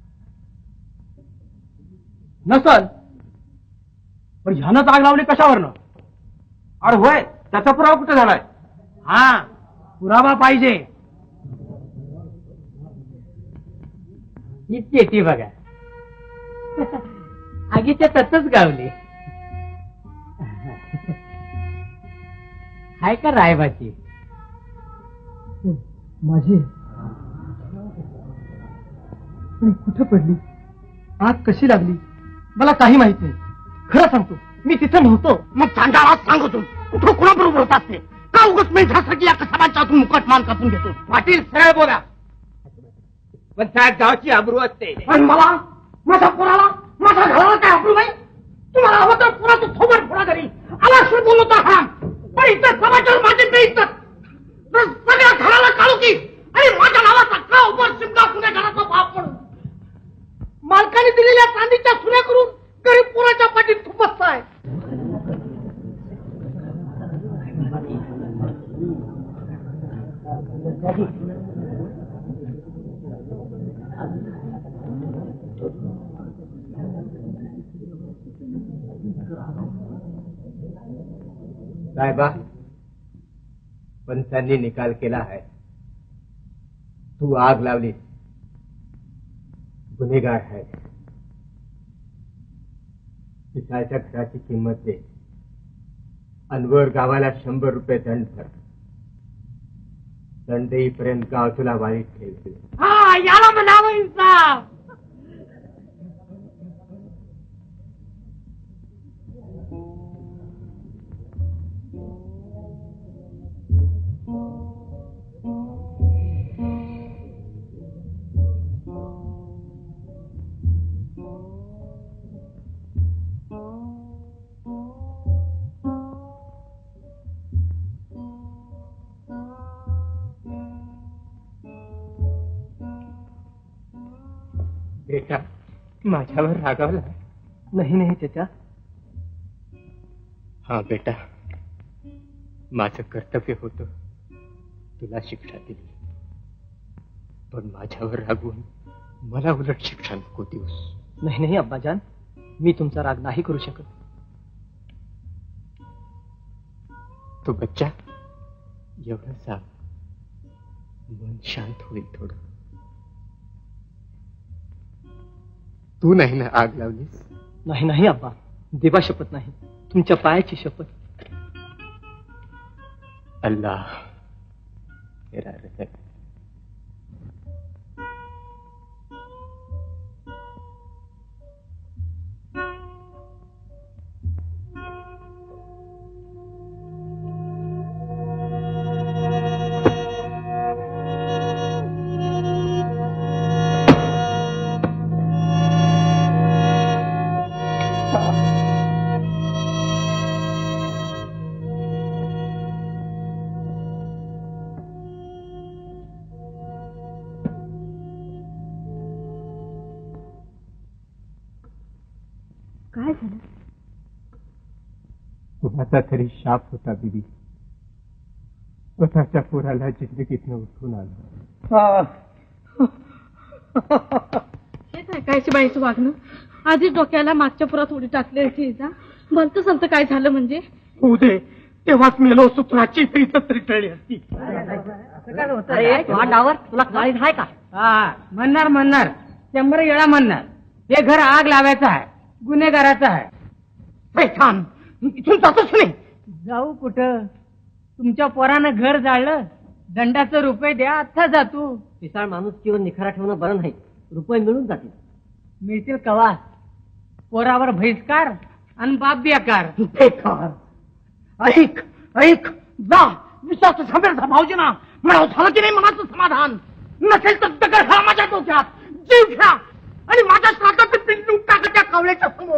नसल पण ह्यानंच आग लावली कशावरनं? अरे होय, त्याचा पुरावा कुठे झालाय? हा, पुरावा पाहिजे. इतकी येते बघा. आगीच्या ततच गावले. हाय का रायबाची? माझी कुठे पडली? आग कशी लागली? मला काही माहित नाही. खरं सांगतो, मी तिथे नव्हतो. मग चांडाळा सांगतो कुठं कुणाबरोबर होतात ते? का उगच मेंढ्यासारखी या कसाबांच्या हातून मुकट मान कापून घेतो? पाटील सरळ बोला. पण त्या गावची आबरू असते. पण मला, माझ्या पोराला, माझ्या घराला काय आबरू नाही? तुम्हाला हवं तर पोराचं थोबड फोडा घरी आला शिर बोलवता हा. पण इथं समाजावर माझी बेइज्जत, सगळ्या घराला काढू की आणि माझ्या नावाचा का उपर शिमगा सुने घराचा बाप म्हणून मालकाने दिलेल्या चांदीच्या सुन्या करून गरीब पोराच्या पाठीत खुपसताय. रायबा, पंचांनी निकाल केला आहे. तू आग लावली, गुन्हेगार आहे. पिसाच्या घराची किंमत दे, अनवर गावाला शंभर रुपये दंड भर. दंड देईपर्यंत गाव तुला वाईट ठेवते. हा, याला म्हणावं इंसाफ. बेटा, माझ्यावर रागावला? नाही नाही चाचा. हा बेटा, माझं कर्तव्य होतं तुला शिक्षा दिली, पण माझ्यावर रागवून मला उलट शिक्षा नको देऊस. नाही नाही अब्बाजान, मी तुमचा राग नाही करू शकत. तो बच्चा एवढं सांग, मन शांत होईल थोडं. तू नाही ना आग लावलीस? नाही नाही अब्बा, देवा शपथ नाही, तुमच्या पायाची शपथ. अल्लाह मेरा रज़ाक. काय झालं? कुणाचा तरी शाप होता बिबी. स्वतःच्या पोराला जिंदगीतनं उठून आलं. हे काय काय बाईचं वागणं? आधीच डोक्याला मागच्या पुरात उडी टाकली होती इजा. भलतं सलतं काय झालं म्हणजे? होऊ दे, तेव्हाच मेलो सुत्राची तरी टळली असती. तुला काळीज आहे का? हा, म्हणणार म्हणणार शंभर वेळा म्हणणार. हे घर आग लावायचं आहे, गुन्हेगाराचं आहे. छान, इथून जातोच नाही. जाऊ कुठं? तुमच्या पोरानं घर जाळलं, दंडाचं रुपये द्या, आता जातो. पिसाळ माणूस किंवा निखारा ठेवणं बरं नाही. रुपये मिळून जातील. मिळतील कवा? पोरावर बहिष्कार आणि बाप बेकार. बेकार. ऐक ऐक, जा विश्वास समेर भाऊजी ना म्हणावं, झालं की नाही मनाचं समाधान? नसेल तर दगड घाला माझ्या डोक्यात, जीव घ्या आणि माझ्या श्राद्धाचं पिंडून टाका त्या कावल्याच्या समोर.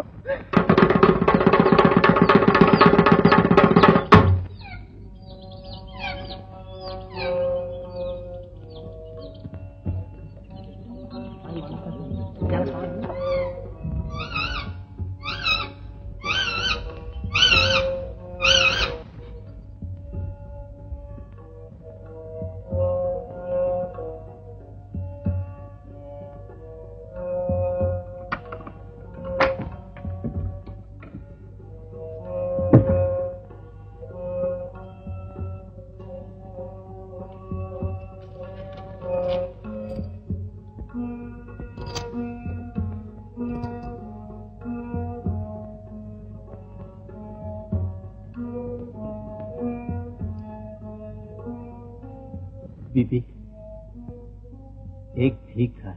बीबी, एक भीक घाल.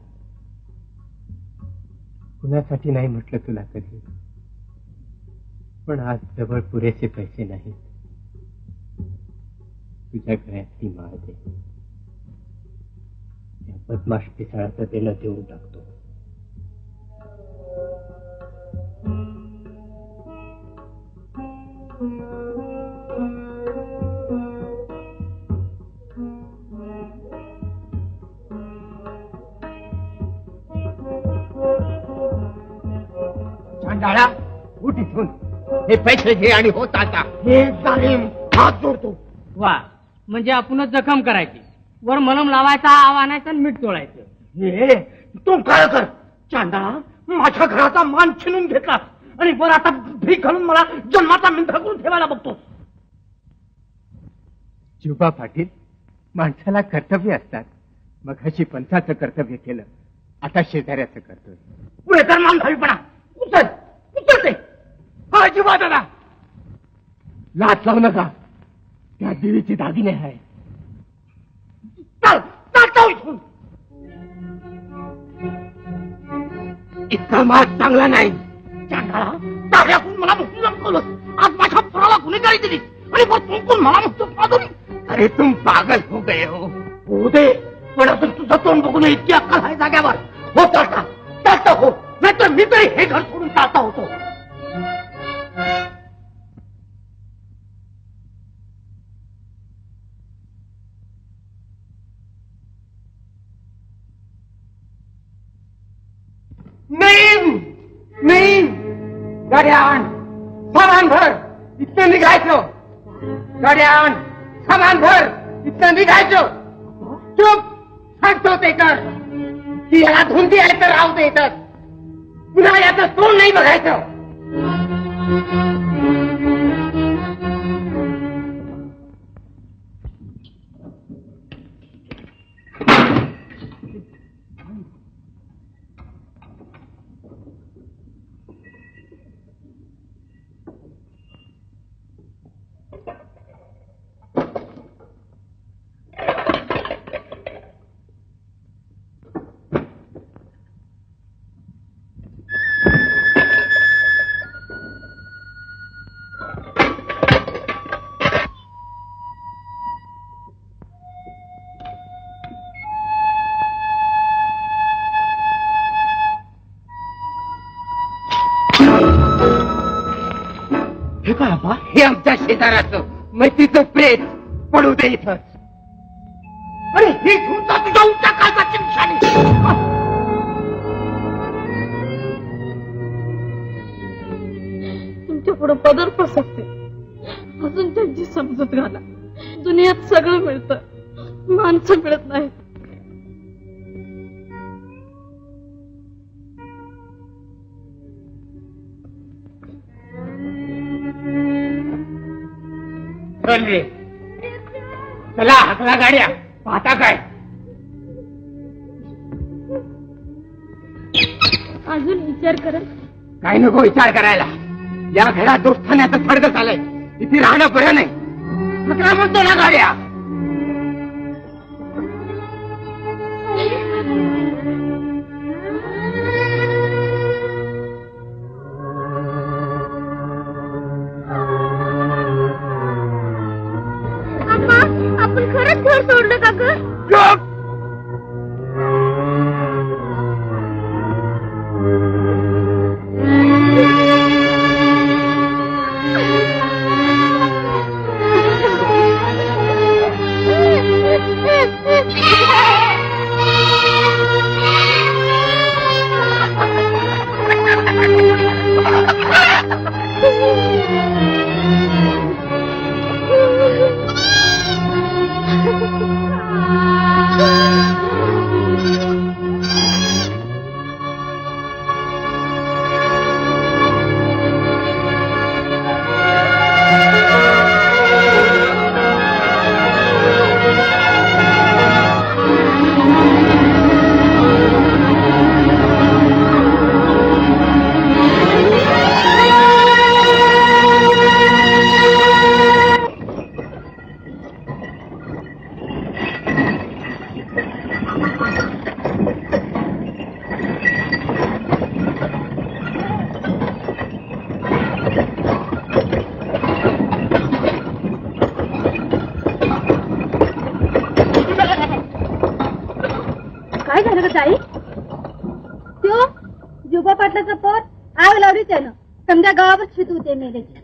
कुणासाठी नाही म्हटलं तुला कधी, पण आज जवळ पुरेसे पैसे नाही. तुझ्या गळ्यातली माळ दे. त्या बदमाश पिसाळाचं देणं देऊन टाकतो. डाळा उठ इथून. हे पैसे घे आणि होत आता. हे जालीम, हात जोडतो. वा, म्हणजे आपणच जखम करायची, वर मलम लावायचा, आव आणायचं आणि मीठ चोळायचं. हे तू काय कर चांडाळा, माझ्या घराचा मान छिनून घेतलास आणि वर आता भीक घालून मला जन्माचा मिंधा करून ठेवायला बघतो. जुबा पाटील, माणसाला कर्तव्य असतात. मग अशी पंथाचं कर्तव्य केलं, आता शेजाऱ्याचं कर्तव्य. पुढे तर मान घालीपणा. उचल उचलते. हा जीवा दादा, लाच लावू नका. त्या देवीचे दागिने आहे. चल चल जाऊ इथून. इतका मार्ग चांगला नाही. चांगला दाव्याकून मला मुक्ती जमवलं. आज माझ्या पुराला गुन्हेगारी दिली आणि कोण मला मुक्त पादुरी. अरे तुम पागल हो गए हो. होऊ दे, पण आता तुझं तोंड बघून इतकी अक्कल आहे जाग्यावर. हो चालता चालता हो, नाहीतर मी तरी हे घर सोडून चालता होतो. नाही नाही, गाड्या आण, सामान भर, इथं निघायचं. गाड्या आण, सामान भर, इथं निघायचं. चुप, सांगतो ते कर. ती याला धुंदी आहे तर राहू दे इथं. पुन्हा याचं तोंड नाही बघायचं. हे आमच्या शेजाराचं मैत्रीचं प्रेत पडू दे इथंच. अरे ही झुंजा तुझ्या उलट्या काळजाची निशाणी. पुढे पदर पसरते. अजून त्यांची समजूत घाला. दुनियात सगळं मिळतं, माणसं मिळत नाही. चल रे, चला हाकला गाड्या. पाहता काय अजून विचार करत काय नको विचार करायला. या घरात दोस्तान्याचं फडक झालंय. इथे राहणं बरं नाही. हाकला म्हणतो ना गाड्या. आपण खरंच घर सोडलं का ग? समजा गावावर शित होते मेलेची.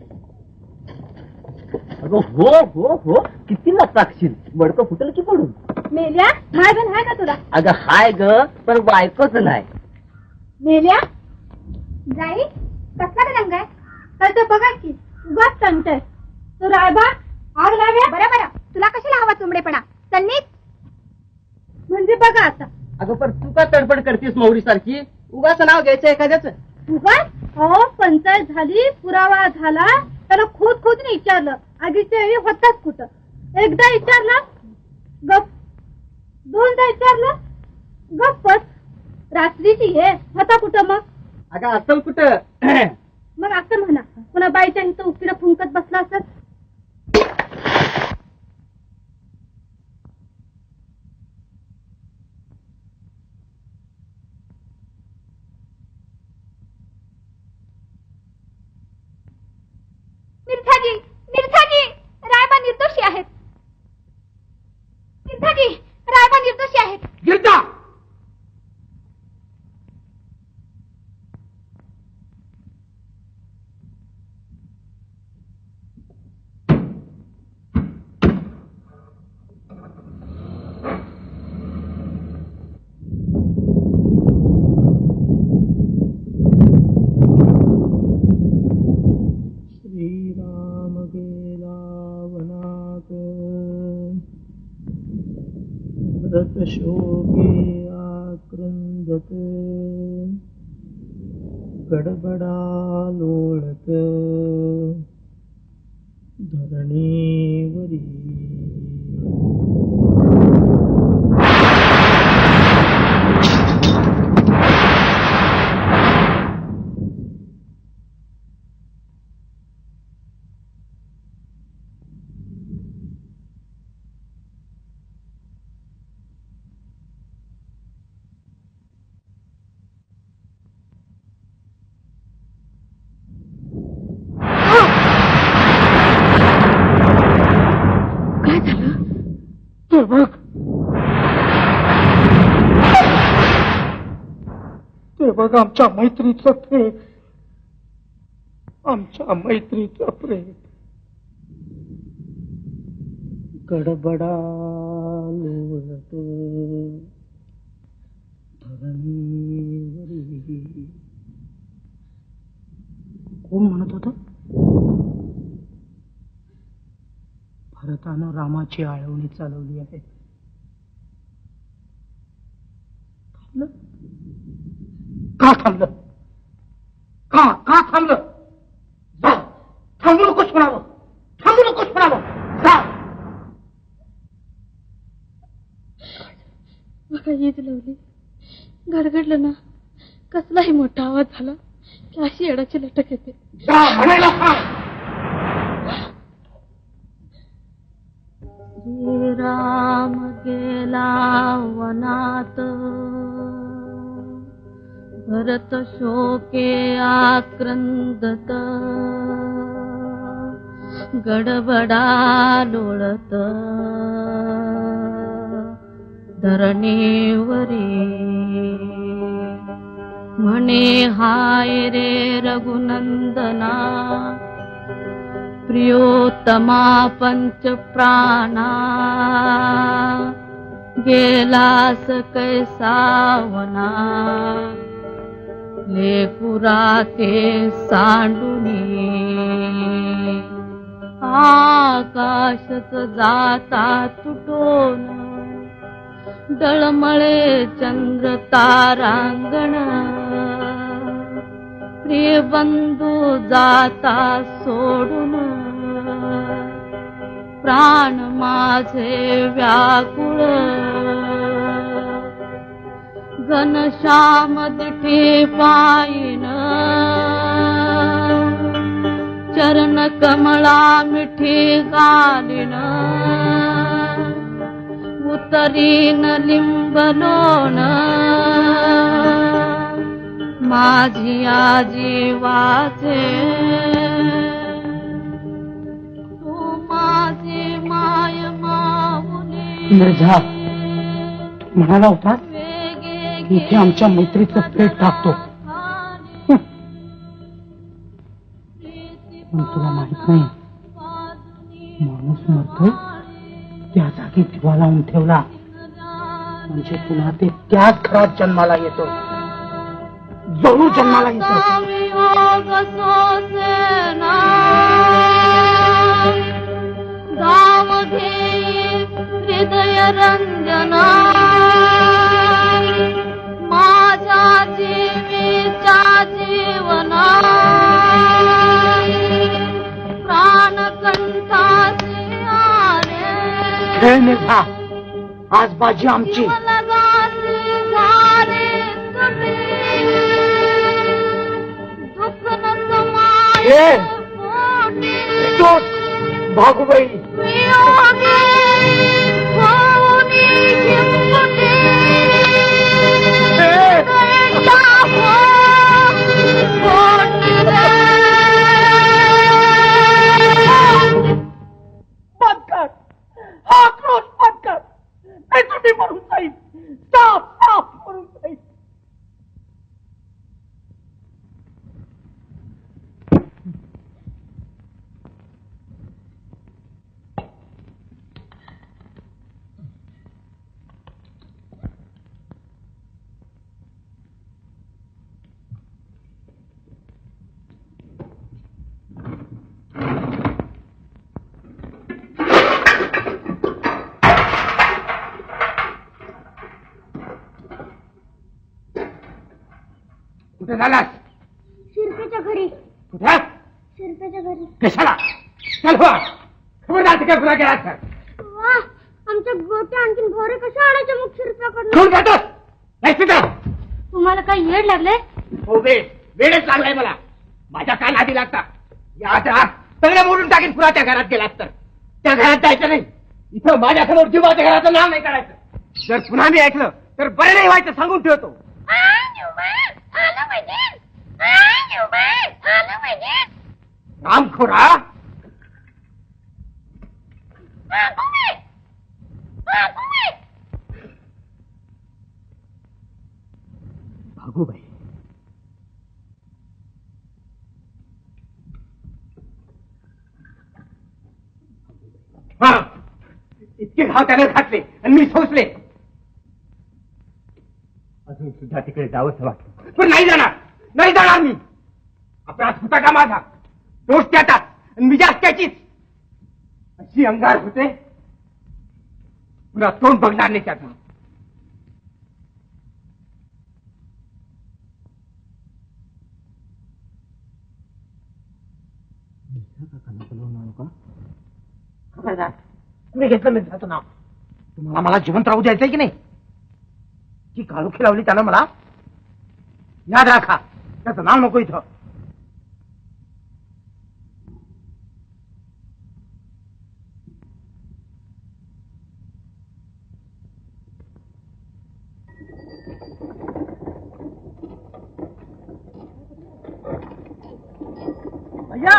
अगं हो हो हो, किती नपाक्षील. बडकं फुटल की पडून. मेल्या माय पण हाय का तुला? अगं हाय ग, पण बायकोच नाही. मेल्या जाई कसला का रंग आहे? तर ते बघा की उगाच तंटय. तो रायबा आग लाव्या. बरं बरं, तुला कशाला हवा चुमडेपणा? चलनीच म्हणजे बघा आता. अगं पण तू का तडफड करतेस मौरी सारखी? उगाच नाव घ्यायचं एखाद्याच. उगाच हो, पंचायत झाली, पुरावा झाला, त्याला खोद खोदून विचारलं. आगीच्या वेळी होताच कुठं. एकदा विचारलं गप, दोनदा विचारलं गप्पच. रात्रीची हे होता कुठं मग? अगं असं कुठं. मग असं म्हणा, पुन्हा बाईच्या इथं उकिरा फुंकत बसला असत. मिर्झाजी, मिर्झाजी, रायबा निर्दोषी आहेत. मिर्झाजी, रायबा निर्दोषी आहेत. गिरजा, शोके आक्रंदत गडबडा लोळत धरणीवरी. बघ ते बघ, आमच्या मैत्रीचं प्रेम, आमच्या मैत्रीचं प्रेम. गडबडा लोळत धरणीवरी. कोण म्हणत होत? भरतानं रामाची आळवणी चालवली आहे. थांबलं का? थांबलं का? का थांबलं? जा, थांबू नकोस म्हणावं, थांबू नकोस म्हणावं, जा. बघा ईद लावली, गडगडलं ना, कसलाही मोठा आवाज झाला की अशी येडाची लटक येते. जा म्हणायला सांग. श्रीराम गेला वनात, भरत शोके आक्रंदत, गडबडा लोळत धरणीवरी. म्हणे हाय रे रघुनंदना, प्रियोत्तमा पंच प्राणा, गेलास कैसा वना, लेकुरा ते सांडुनी. आकाशच जाता तुटोन, डळमळे चंद्र तारांगण, प्रिय बंधू जाता सोडून, प्राण माझे व्याकुळ. घनश्याम दिठे पायीन, चरण कमळा मिठी गालीन, उतरीन लिंबलोन, माझी आजी वाचे. तू माझी माय माऊली. मिर्झा म्हणाला होता इथे आमच्या मैत्रीचं पेट टाकतो, पण तुला माहित नाही माणूस मरतोय त्या जागी दिवा लावून ठेवला म्हणजे पुन्हा ते त्याच घरात जन्माला येतो, जणू जन्माला येतो. गाव घेई हृदय रंजना, माझ्या जीवीच्या जीवना, प्राणकंठाचे आले. खेळ निर्धा, आज बाजी आमची. दुःख न समाये भागुबाई मरून जाईल, साफ साफ मरून जाईल. कुठे झालास? शिरपेच्या घरी. कुठे? शिरपेच्या घरी. कशाला? चल हो, खबरदार तिकडे पुन्हा गेला सर. वा, आमच्या गोट्या आणखीन भोरे कशा आणायच्या मग शिरप्याकडून? घेऊन जातोस नाही तिथं. तुम्हाला काही येड लागले? हो बे, वेळच लागलाय मला. माझ्या कान आधी लागता. या आता सगळं मोडून टाकीन पुन्हा त्या घरात गेलात तर. त्या घरात जायचं नाही. इथं माझ्यासमोर जीवाच्या घराचं नाव नाही काढायचं. जर पुन्हा मी ऐकलं तर बरं नाही व्हायचं सांगून ठेवतो. रामखोरा, भागूबाई, हा इतके घाव त्याने घातले आणि मी सोसले. अजून सुद्धा तिकडे जावंच वाटतं, पण नाही जाणार, नाही जाणार मी. अपराध होता का माझा? तोच त्याचा मिजाज त्याचीच. अशी अंगार होते पुन्हा तोंड बघणार नाही त्याचं. खबरदार, कुणी घेतलं मिर्झाचं नाव? तुम्हाला मला जिवंत राहू द्यायचंय की नाही? जी काळोखी लावली त्यानं मला, याद राखा त्याचं नाव नको इथं. भैया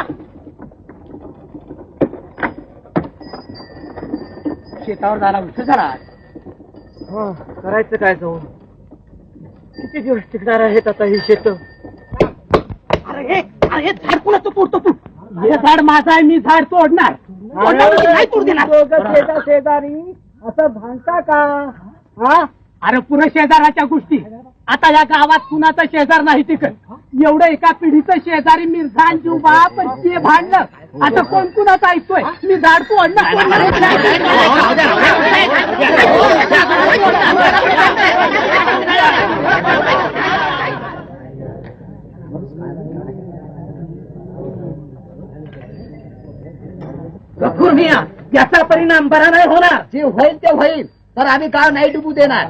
शेतावर जायला उशीर झाला. हो, करायचं काय जाऊन? किती दिवस टिकणार आहेत आता ही शेत? अरे हे अरे हे झाड कोणाचं तोडतो तू? हे झाड माझं आहे, मी झाड तोडणार. नाही तोड देणार. शेजारी असं भांडता का? हा, अरे पुरे शेजाराच्या गोष्टी. आता या गावात कुणाचा शेजार नाही तिकड. एवढं एका पिढीचं शेजारी मिर्झा आणि जुबा पण ते भांडलं. आता कोण कुणाचं ऐकतोय? मी झाड तोडणार. याचा परिणाम बरा नाही होणार. जे होईल ते होईल, तर आम्ही गाव नाही डुबू देणार.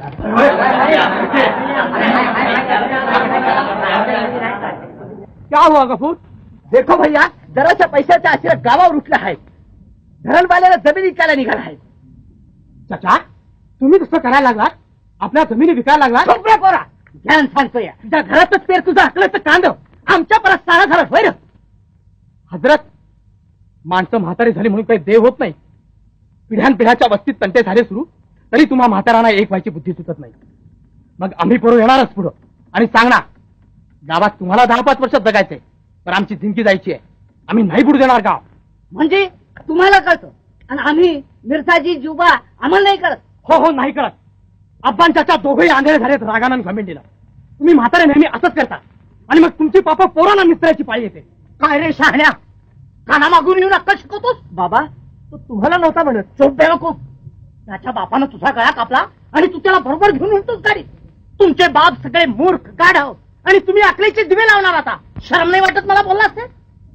क्या हुआ गफूर? देखो भैया, जराशा पैशाच्या आश्रय गावावर उठला आहे. धरणवाल्याला जमीन विकायला निघाला आहे. चाचा, तुम्ही तसं करायला लागलात? आपल्या जमिनी विकायला लागला? खोपऱ्या कोरा ज्ञान सांगतोय. त्या घरातच पेर तुझं अकलाचं कांद आमच्या परत सारा झाला होय. हजरत, माणसं म्हातारी झाली म्हणून काही देव होत नाही. पिढ्यानपिढ्याच्या वस्तीत तंटे झाले सुरू, तरी तुम्हा म्हातारांना एक व्हायची बुद्धी सुचत नाही. मग आम्ही पोरं येणारच पुढं आणि सांगणार, गावात तुम्हाला दहा पाच वर्षात जगायचंय, पण आमची जिंकी जायची आहे. आम्ही नाही बुडू देणार गाव. म्हणजे तुम्हाला कळतं आणि आम्ही मिर्झाजी जुबा आम्हाला नाही कळत? हो हो, नाही कळत. अब्बान चाचा दोघेही आंधळे झालेत रागानं घमेंडीला. तुम्ही म्हातारे नेहमी असंच करता आणि मग तुमची पाप पोरांना मिसळायची पाळी येते. काय रे शहाण्या, काना मागून येऊन अक्कल शिकवतोस? बाबा, तो तुम्हाला नव्हता म्हणत. चोप द्या नको. त्याच्या बापानं तुझा गळा कापला आणि तू त्याला बरोबर घेऊन उलटूच गाडीत. तुमचे बाप सगळे मूर्ख गाढव आणि तुम्ही अकलेचे दिवे लावणार. आता शरम नाही वाटत मला बोलला असते?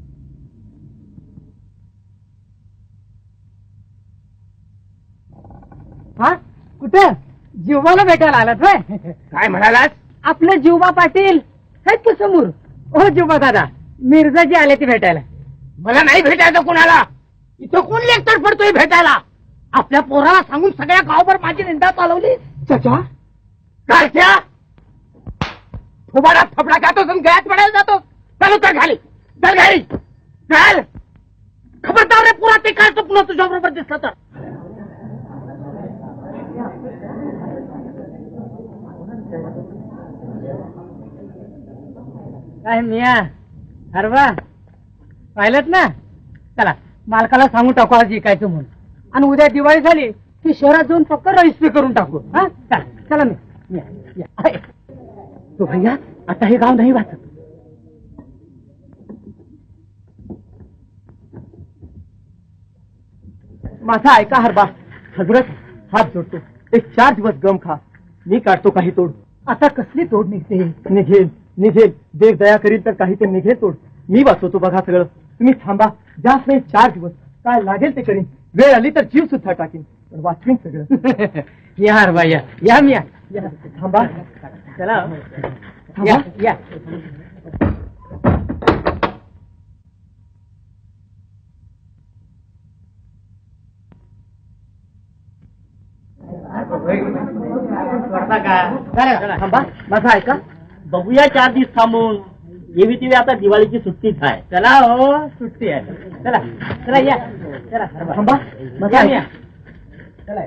हा, कुठं जीवाला भेटायला आलात होय? काय म्हणालास? आपले जीवबा पाटील आहेत की समोर. हो जीवा दादा, मिर्झाजी आले ते भेटायला. मला नाही भेटायचं कोणाला. इथं कोण लेक्चर पडतोय भेटायला? आपल्या पोराला सांगून सगळ्या गावभर माझी निंदा चालवली. चाचा काय त्या फुबाडात थपडा खातोस आणि गळ्यात पडायला जातो. चालू तर घाली चल घाली चाल. खबरदार रे, पुरा ते काय पुन्हा तुझ्या बरोबर दिसलं तर. काय मिया हरवा पाहिलत ना? चला मालकाला सांगून टाकू आज विकायचं म्हणून, आणि उद्या दिवाळी झाली की शहरात जाऊन फक्त रजिस्ट्री करून टाकू. हा चला चला मी या, या. आहे. तो भैया आता हे गाव नाही वाचत. माझा ऐका हरबा. हजरत हात जोडतो, एक चार दिवस गम खा, मी काढतो काही तोड. आता कसली तोड निघते? निघेल निघेल, देव दया करील तर काही ते निघेल तोड. मी वाचवतो बघा सगळं. तुम्ही थांबा, जास्त नाही चार दिवस, काय लागेल ते करीन. वेळ आली तर जीव सुद्धा टाकीन, पण वाचवीन सगळं. या हरबा या या मी या थांबा. चला या या. थांबा, माझा ऐका. बघूया चार दिवस थांबून. येवी तेवी आता दिवाळीची सुट्टीच आहे. चला हो, सुट्टी आहे. चला चला या. चला थांबा, माझा या. चला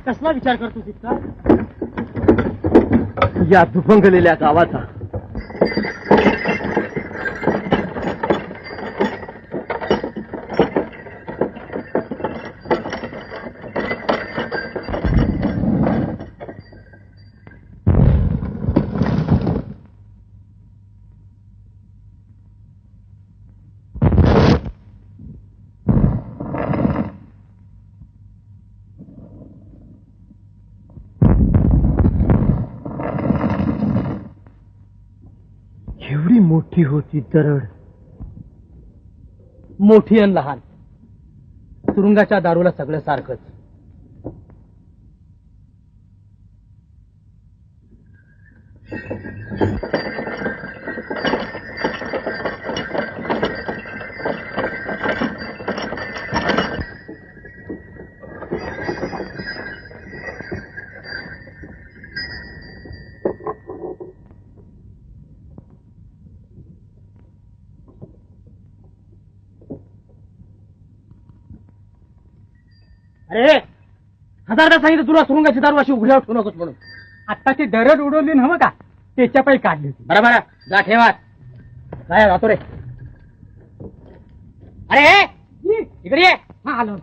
कसला विचार करतो तितका? या दुभंगलेल्या गावाचा. मोठी होती दरड. मोठी आणि लहान, तुरुंगाच्या दारूला सगळं सारखंच. अरे हजारदा सांगितलं तुला सुरुंगाची दारू अशी उघड्यावर ठेवू नकोस म्हणून. आत्ताची दरड उडवली नव्ह का, त्याच्या पायी काढली होती. बरोबर जा ठेवा. काय जातो रे? अरे इकडे ये. हा आलो.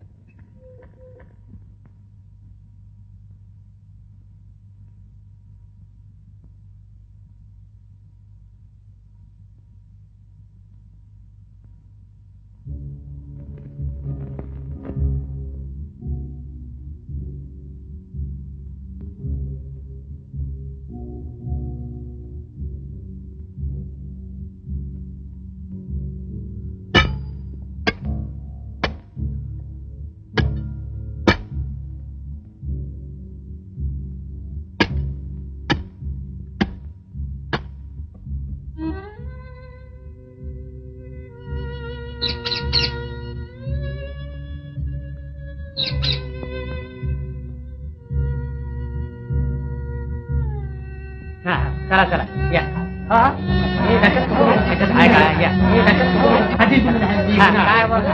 चला चला या. काय बोलता?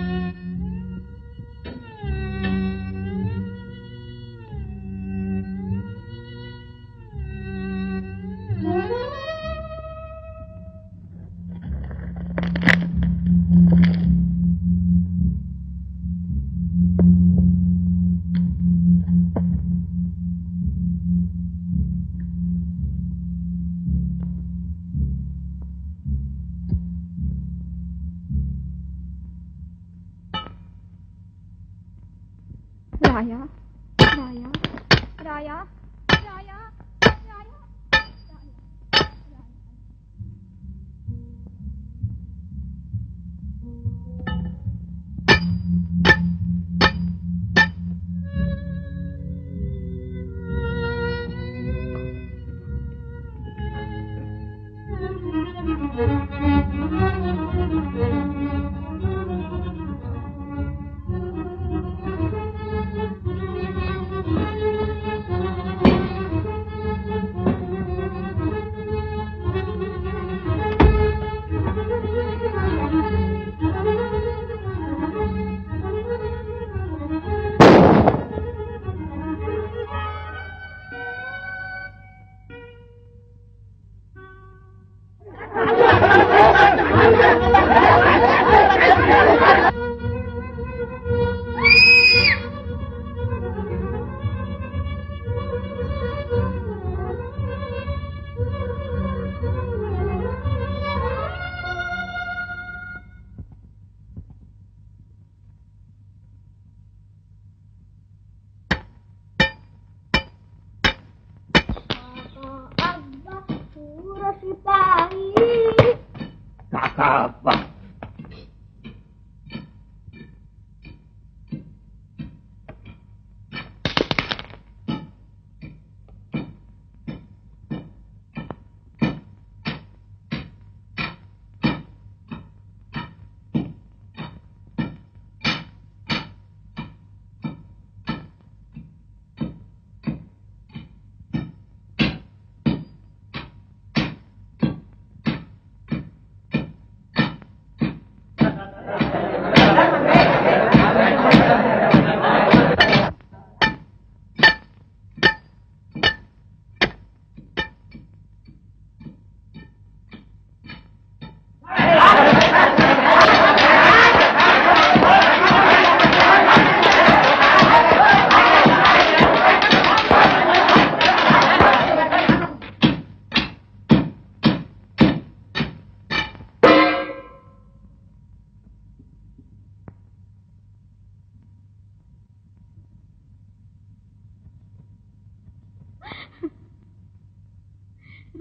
राया राया राया राया राया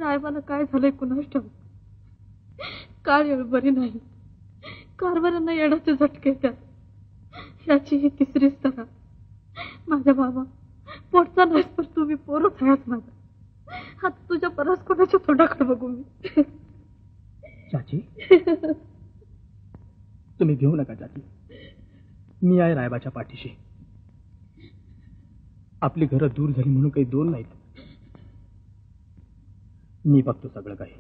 साहेबाला काय झालंय कुणास ठाऊक. काळ येळ बरी नाही. कारभारांना येण्याचे झटके येतात. याची ही तिसरीच तरा. माझ्या बाबा पोटचा नाहीस पण तुम्ही पोरच आहेस माझा. आता तुझ्या परस कोणाच्या तोंडाकडे बघू मी. चाची तुम्ही घेऊ नका चाची. मी आहे रायबाच्या पाठीशी. आपली घरं दूर झाली म्हणून काही दोन नाहीत. मी बघतो सगळं काही.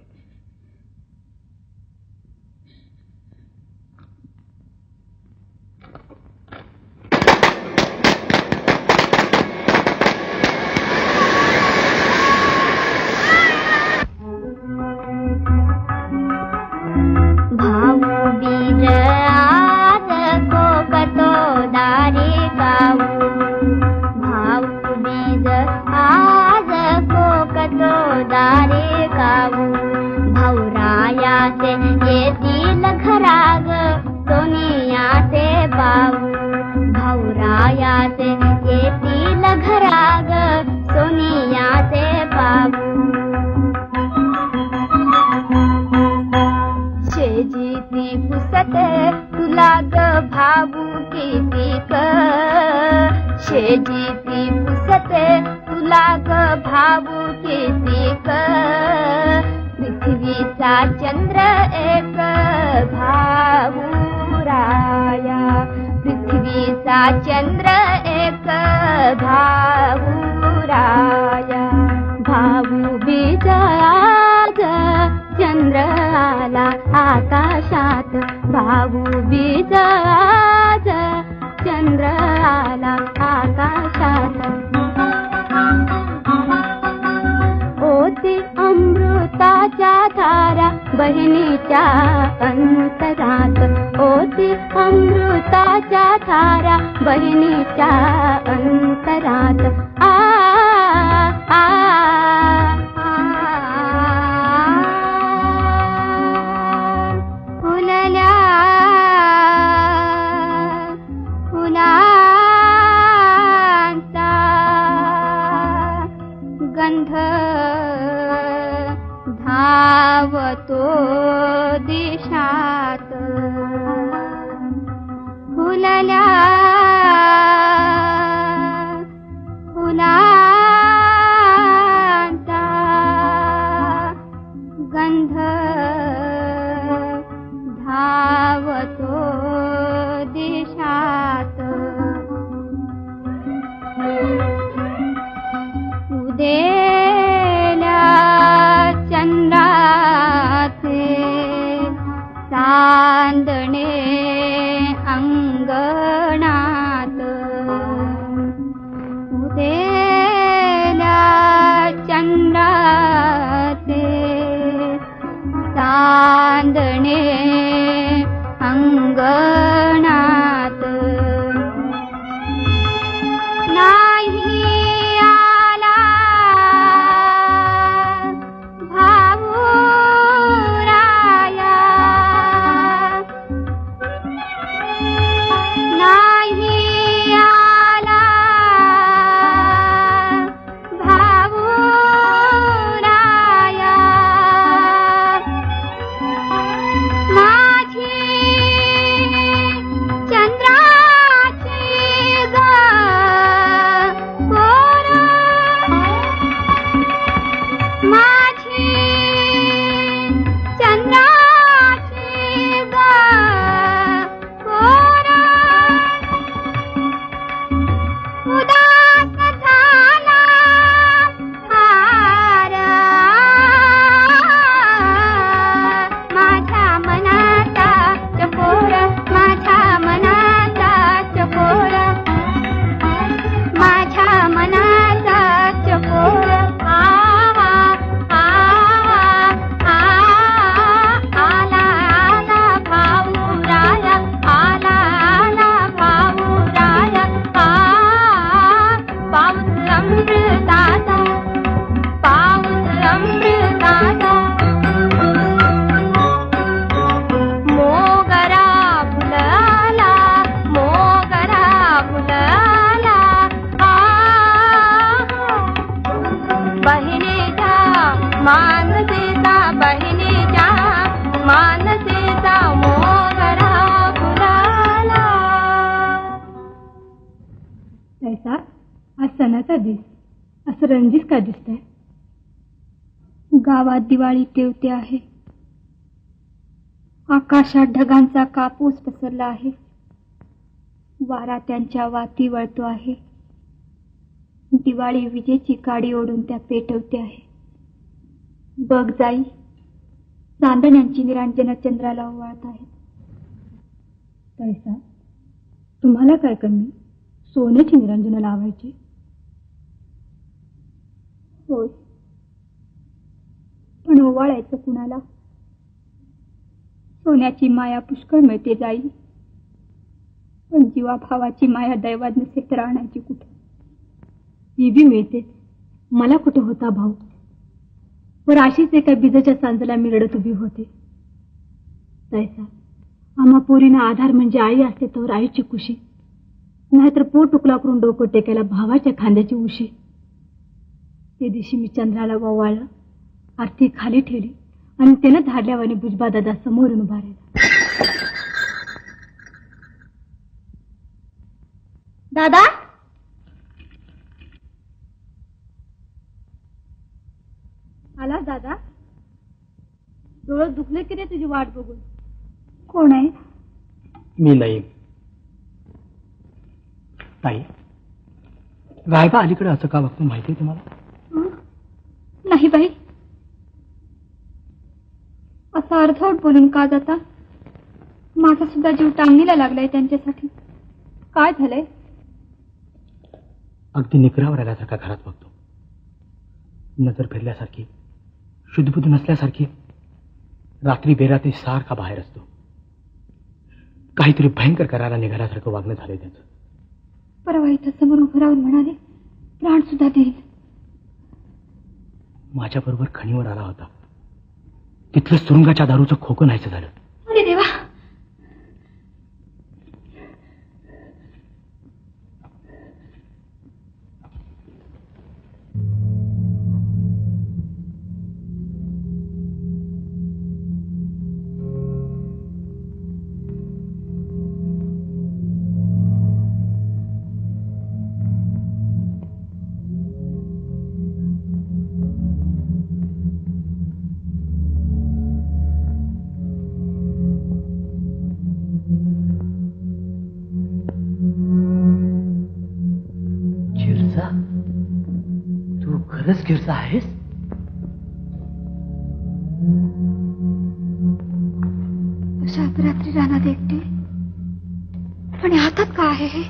माझी दिस असं रणजीत का दिसतंय? गावात दिवाळी तेवते आहे. आकाशात ढगांचा कापूस पसरला आहे. वारा त्यांच्या वाती वळतो आहे. दिवाळी विजेची काडी ओढून त्या पेटवते आहे. बघ जाई, चांदण्यांची निरांजन चंद्राला ओवाळत आहेत. तैसा तुम्हाला काय कमी सोन्याची निरांजन लावायची? होय, पण ओवाळायचं कुणाला? सोन्याची माया पुष्कळ मिळते जाई, पण जीवाभावाची माया दैवात नसेल तर आणायची कुठे? ती बी मिळते, मला कुठे होता भाऊ? वर अशीच एका बिजाच्या सांजला मी रडत उभी होते. तैसा आम्हा पोरीना आधार म्हणजे आई असते तर आईची कुशी, नाहीतर पोट तुकला करून डोकं टेकायला भावाच्या खांद्याची उशी. ते दिवशी मी चंद्राला ववाळलं, आरती खाली ठेवली आणि त्यानं धारल्यावाने भुजबा दादा समोरून उभा राहिला. दादा, आला दादा? डोळं दुखले की रे तुझी वाट बघून? कोण आहे? मी नाही. ताई, रायबा अलीकडे असं का बघतो माहिती आहे तुम्हाला? नाही बाई, असं अर्धवट बोलून का जाता? माझा सुद्धा जीव टांगणीला लागलाय त्यांच्यासाठी. काय झालंय? अगदी निकरावर आल्यासारखा घरात बघतो. नजर फिरल्यासारखी, शुद्धबुद्ध नसल्यासारखी. रात्री बेरात्री सारखा बाहेर असतो. काहीतरी भयंकर करायला निघाल्यासारखं वागणं झालंय त्याचं. परवा इथं समोर उभं राहून म्हणाले प्राण सुद्धा देईल. माझ्या बरोबर खणीवर आला होता. तिथलं सुरुंगाच्या दारूचं खोकं नाहीचं झालं. अरे देवा, गिरजा आहेस? अशा रात्री रानात एकटी, आणि हातात का आहे हे?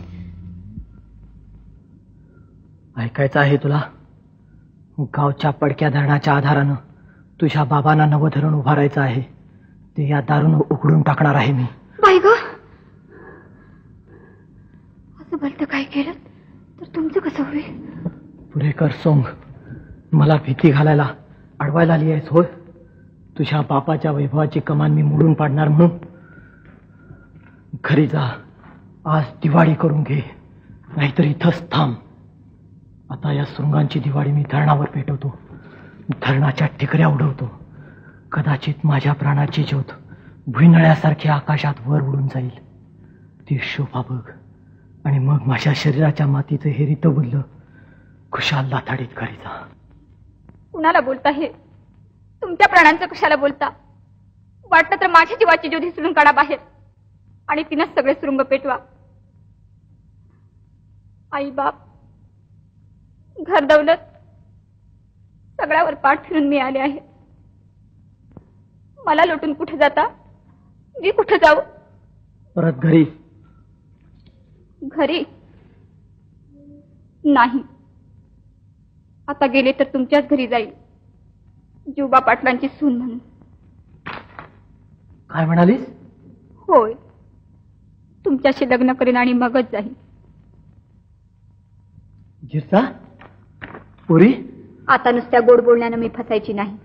ऐकायचं आहे तुला? गावच्या पडक्या धरणाच्या आधारानं तुझ्या बाबांना नवं धरण उभारायचं आहे. ते या दारून उघडून टाकणार आहे मी. बाई ग, असं भलतं काय केलं तर तुमचं कसं होईल? पुरेकर सोंग, मला भीती घालायला अडवायला आली आहेस होय? तुझ्या बापाच्या वैभवाची कमान मी मोडून पाडणार म्हणून? घरी जा, आज दिवाळी करून घे, नाहीतर इथंच थांब. आता या सुरुंगांची दिवाळी मी धरणावर पेटवतो, धरणाच्या ठिकऱ्या उडवतो. कदाचित माझ्या प्राणाची ज्योत भुईनळ्यासारखी आकाशात वर उडून जाईल. ती शोभा बघ, आणि मग माझ्या शरीराच्या मातीचं हे रित बोललं खुशाल लाथाडीत घरी जा. कुणाला बोलता हे? तुमच्या प्राणांचं कशाला बोलता? वाटलं तर माझ्या जीवाची ज्योती सुरून काढा बाहेर, आणि तिनंच सगळे सुरुंग पेटवा. आई बाप, घर दौलत सगळ्यावर पाठ फिरून मी आले आहे. मला लुटून कुठे जाता? मी कुठे जाऊ? परत घरी. घरी नाही, आता गेले तर तुमच्याच घरी जाईल, जुबा पाटलांची सून म्हणून. काय म्हणालीस? होय, तुमच्याशी लग्न करीन आणि मगच जाईल. जिरसा पुरी, आता नुसत्या गोड बोलण्यानं मी फसायची नाही.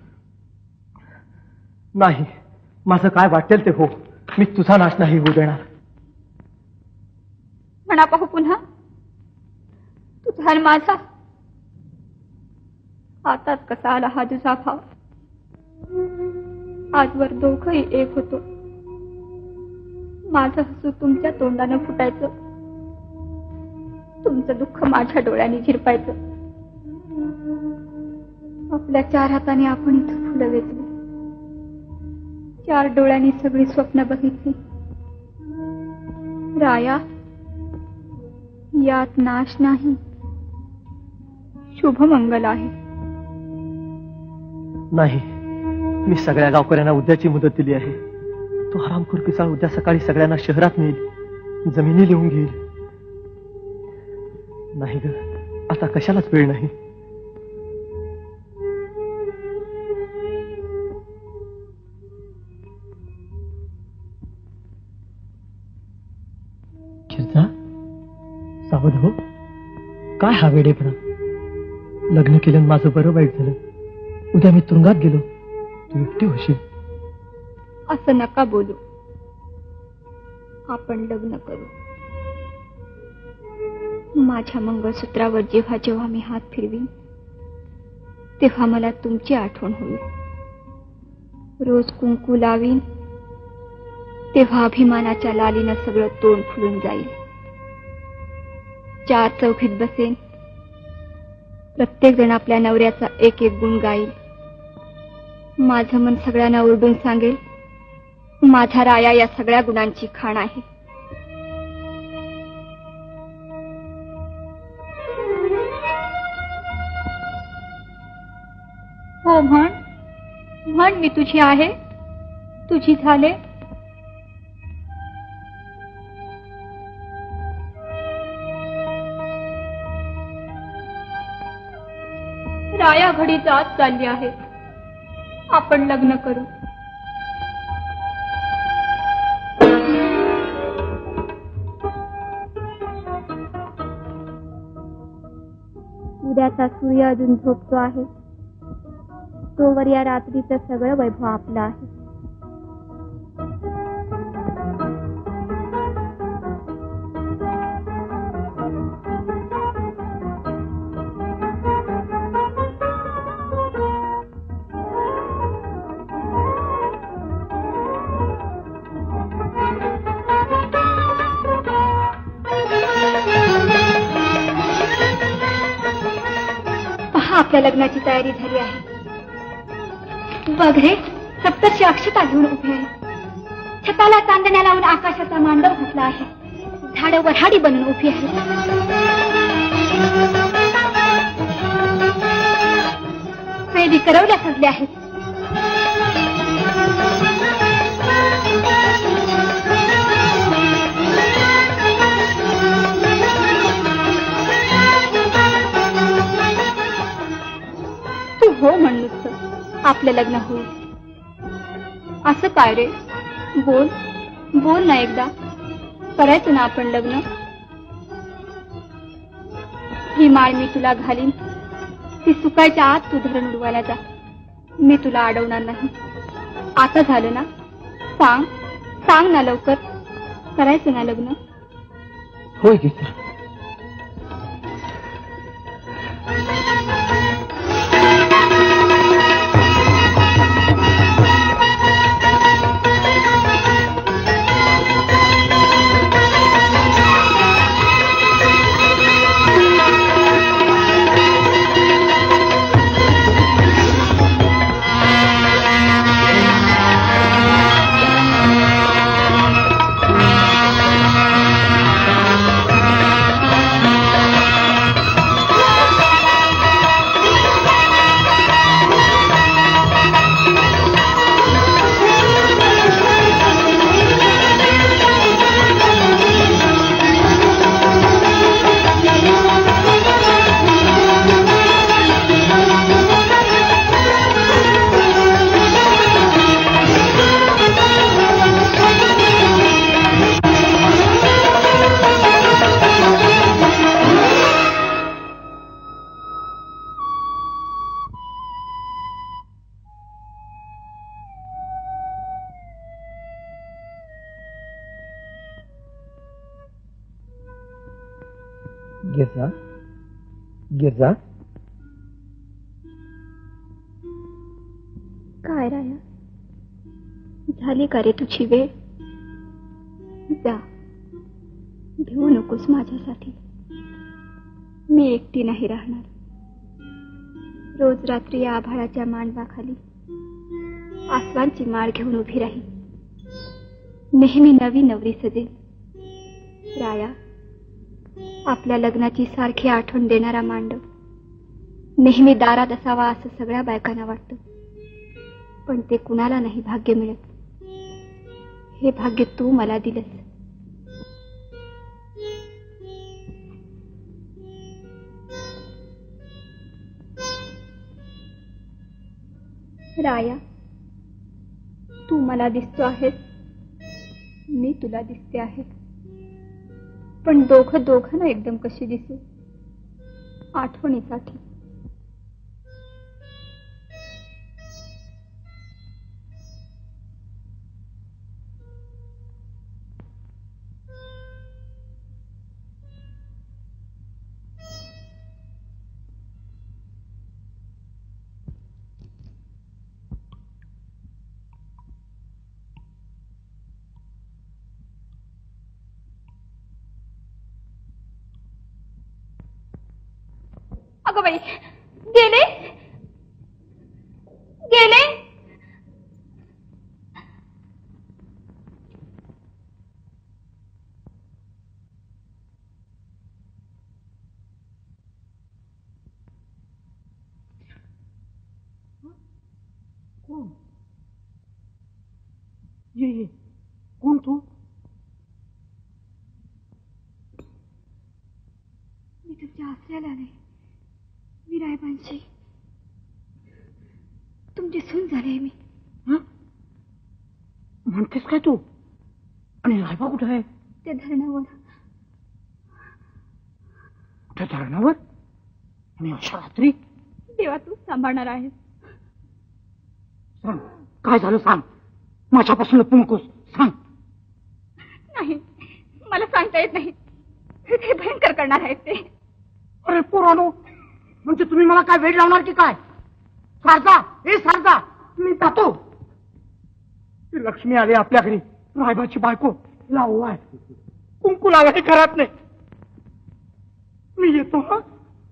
नाही, माझं काय वाटेल ते हो, मी तुझा नाश नाही होऊ देणार. म्हणा पाहू पुन्हा, तुझा आणि माझा. आताच कसा आला हा तुझा भाव. आजवर दोघंही एक होतो. माझं हसू तुमच्या तोंडानं फुटायचं, तुमचं दुःख माझ्या डोळ्यांनी झिरपायचं. आपल्या चार हाताने आपण इथं फुलं वेचली, चार डोळ्यांनी सगळी स्वप्न बघितली. राया, यात नाश नाही, शुभमंगल आहे. नाही, मी सगळ्या गावकऱ्यांना उद्याची मुदत दिली आहे. तो हरामखोर पिसाळ उद्या सकाळी सगळ्यांना शहरात नेईल, जमिनी लिहून घेईल. नाही ग, आता कशालाच वेळ नाही. गिरजा, सावध हो. काय हा वेडेपणा? लग्न केलं माझं बरं वाईट झालं. उद्या मी तुरुंगात गेलो, तू एकटी होशील. असं नका बोलू. आपण लग्न करू. माझ्या मंगळसूत्रावर जेव्हा जेव्हा मी हात फिरवीन तेव्हा मला तुमची आठवण होईल. रोज कुंकू लावीन तेव्हा अभिमानाच्या लालीनं सगळं तोंड फुलून जाईल. चार चौकीत बसेन, प्रत्येक जण आपल्या नवऱ्याचा एक एक गुण गाईल. माझं मन सगळ्यांना ओरडून सांगेल, माझा राया या सगळ्या गुणांची खाण आहे. हो म्हण, म्हण मी तुझी आहे, तुझी झाले. राया घडी जात चालली आहे, आपण लग्न करू. उद्याचा सूर्य अजून झोपतो आहे, तोवर या रात्रीचं सगळं वैभव आपलं आहे. आपल्या लग्नाची तयारी झाली आहे. बघ रे, सप्तर्षी अक्षता घेऊन उभे आहे. छताला चांदण्या लावून आकाशाचा मांडव घातला आहे. झाडं वऱ्हाडी बनून उभी आहे. वेदी करवल्या सजल्या आहेत. हो म्हण नुसतं, आपलं लग्न होईल. असं काय रे? बोल बोल ना एकदा. करायचं ना आपण लग्न? ही माळ मी तुला घालीन, ती सुकायच्या आत तू धरण उडवायला जा. मी तुला अडवणार नाही. आता झालं ना? सांग सांग ना लवकर. करायचं ना लग्न? होय की सर. गिरजा, गिरजा. काय राया, झाली का रे तुझी वेळ? जा, घेऊ नकोस माझ्यासाठी. मी एकटी नाही राहणार. रोज रात्री या आभाळाच्या मांडवाखाली आसवांची माळ घेऊन उभी राही. नेहमी नवी नवरी सजेल. राया, आपल्या लग्नाची सारखी आठवण देणारा मांडव नेहमी दारात असावा असं सगळ्या बायकांना वाटतं. पण ते कुणाला नाही भाग्य मिळत. हे भाग्य तू मला दिलंस. राया, तू मला दिसतो आहेस, मी तुला दिसते आहे. पण दोघं दोघांना एकदम कशी दिसू? आठवणीसाठी. अगं बाई, गेले गेले. कोण? ये ये, कोण तू? मी तुमच्या आसऱ्याला आले. मी रायबांची तुमची सून झाली आहे. मी म्हणतेस काय तू? आणि रायबा कुठे आहे? ते धरणावर. कुठे धरणावर? आणि अशा रात्री? देवा, तू सांभाळणार आहेस. सांग, काय झालं सांग. माझ्यापासून लपू नकोस, सांग. नाही, मला सांगता येत नाही. ते भयंकर करणार आहेत ते. अरे पोरानो, म्हणजे तुम्ही मला काय वेळ लावणार की काय? सारजा, हे सारजा, मी जातो. ती लक्ष्मी आली आपल्या घरी, रायबाची बायको. लावू आहे, कुंकू लावायला घरात नाही. मी येतो. हा,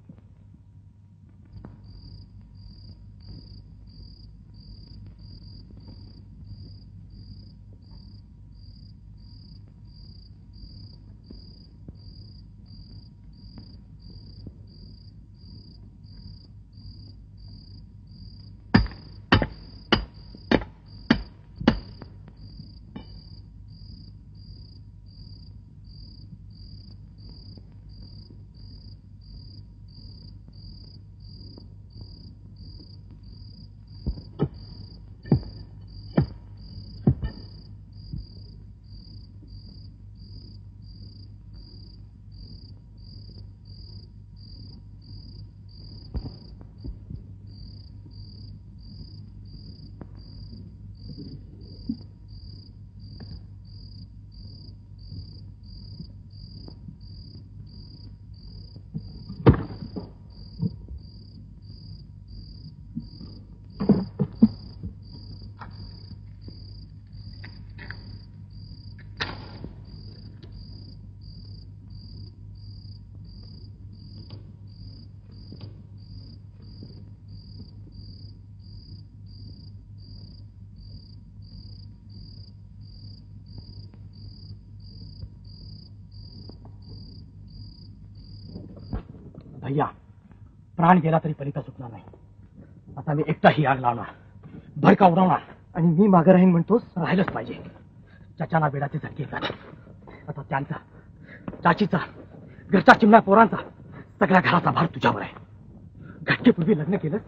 भैया, प्राण गेला तरी पलिता सुटणार नाही. आता मी एकटाही आग लावणार, भडका उडवणार. आणि मी मागे राहीन म्हणतोस? राहिलंच पाहिजे. चाचाना बेडाचे झटके येतात. आता त्यांचा, चाचीचा, घरच्या चिमण्या पोरांचा, सगळ्या घराचा भार तुझ्यावर आहे. घटकेपूर्वी लग्न केलं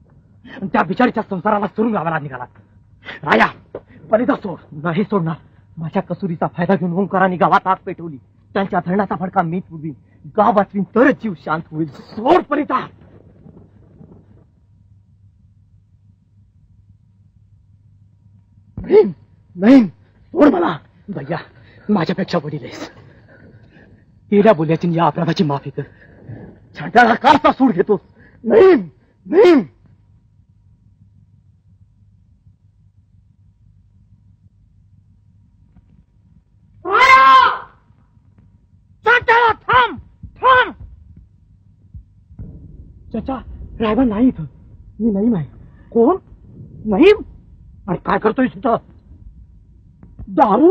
आणि त्या बिचारीच्या संसाराला सोडून गावाला निघालात. राया, पलिता सोड. नाही सोडणार. माझ्या कसुरीचा फायदा घेऊन ओंकाराने गावात आग पेटवली. त्यांच्या धरणाचा भडका मीच उडवीन. गाव वाचवीन तरच जीव शांत होईल. सोड पलिता. नाही नाही, सोड मला. भैया, माझ्यापेक्षा वडील आहेस. गेल्या बोल्याची या अपराधाची माफी कर. छाटाला कारचा सूड घेतोस. नाही नाही. थांब थांब. चाचा, रायबा नाही इथं. मी नईम आहे. कोण? नईम? आणि काय करतोय तिथं? दारू?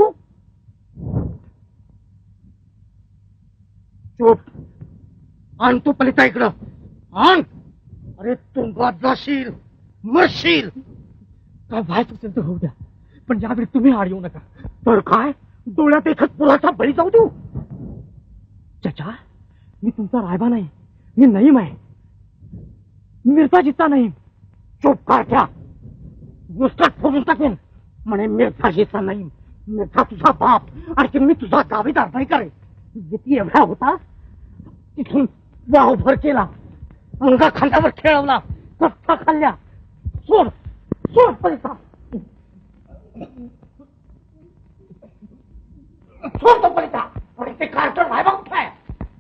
चोप. आण तो पलिता इकडं. आण. अरे तुंबात जाशील, मरशील. काय व्हायचं असेल तर होऊ द्या, पण यावेळी तुम्ही आड येऊ नका. तर काय डोळ्यात एकच पुराचा बळी जाऊ देऊ? चाचा, मी तुमचा रायबा नाही, मी नईम आहे. मिर्झाजीचा नईम. चोप काढ्या. नुसताच फोडून टाकेन म्हणे मिर्झाजीचा नईम. मिर्झा तुझा बाप आणि मी तुझा दावेदार नाही करे. किती एवढा होता तिथून वाहभर केला, अंगा खांद्यावर खेळवला, कच्चा खाल्ल्या. सोड सोड पैसा, सोड तो पैसा. पण ते कार्टर रायबा कुठे आहे?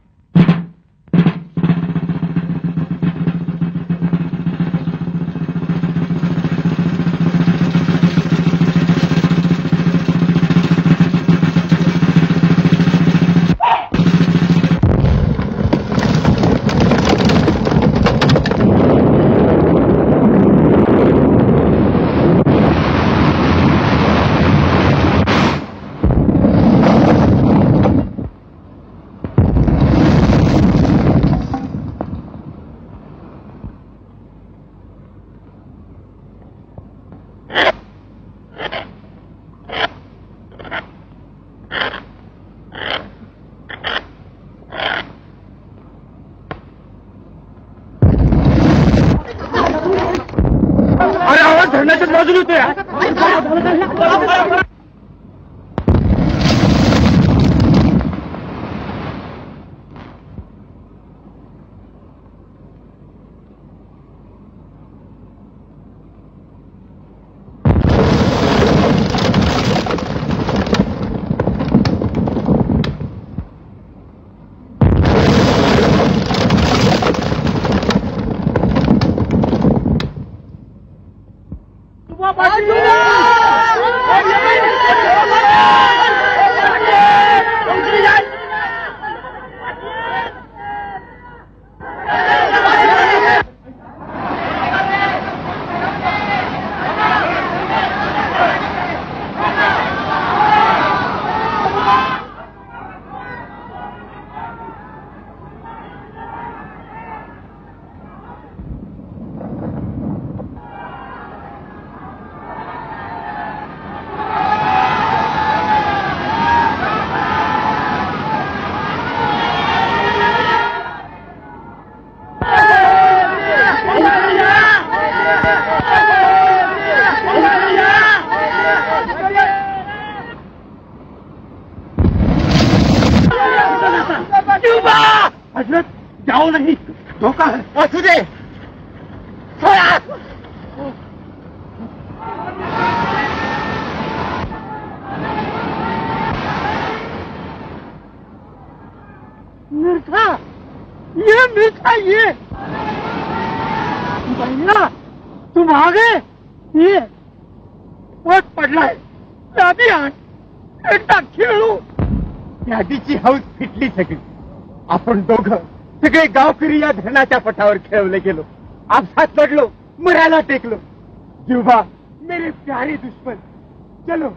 आपण दोघं सगळे गावकरी या धरणाच्या पटावर खेळवले गेलो, आपसात लढलो, मरायला टेकलो. जीवा मेरे प्यारे दुश्मन, चलो.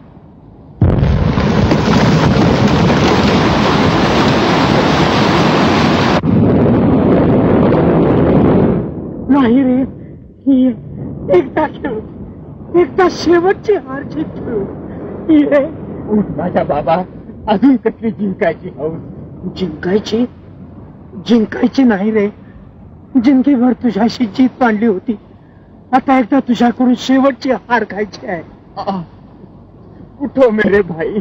नाही रे, ही एकदा खेळ, एकदा शेवटची हारची खेळ. ये उठ माझ्या बाबा, अजून कसली जिंकायची हौस? जिंकायची? जिंकायची नाही रे, जिंदगीभर तुझ्याशी जीत मांडली होती. आता एकदा तुझ्याकडून शेवटची हार खायची आहे. उठो मेरे भाई.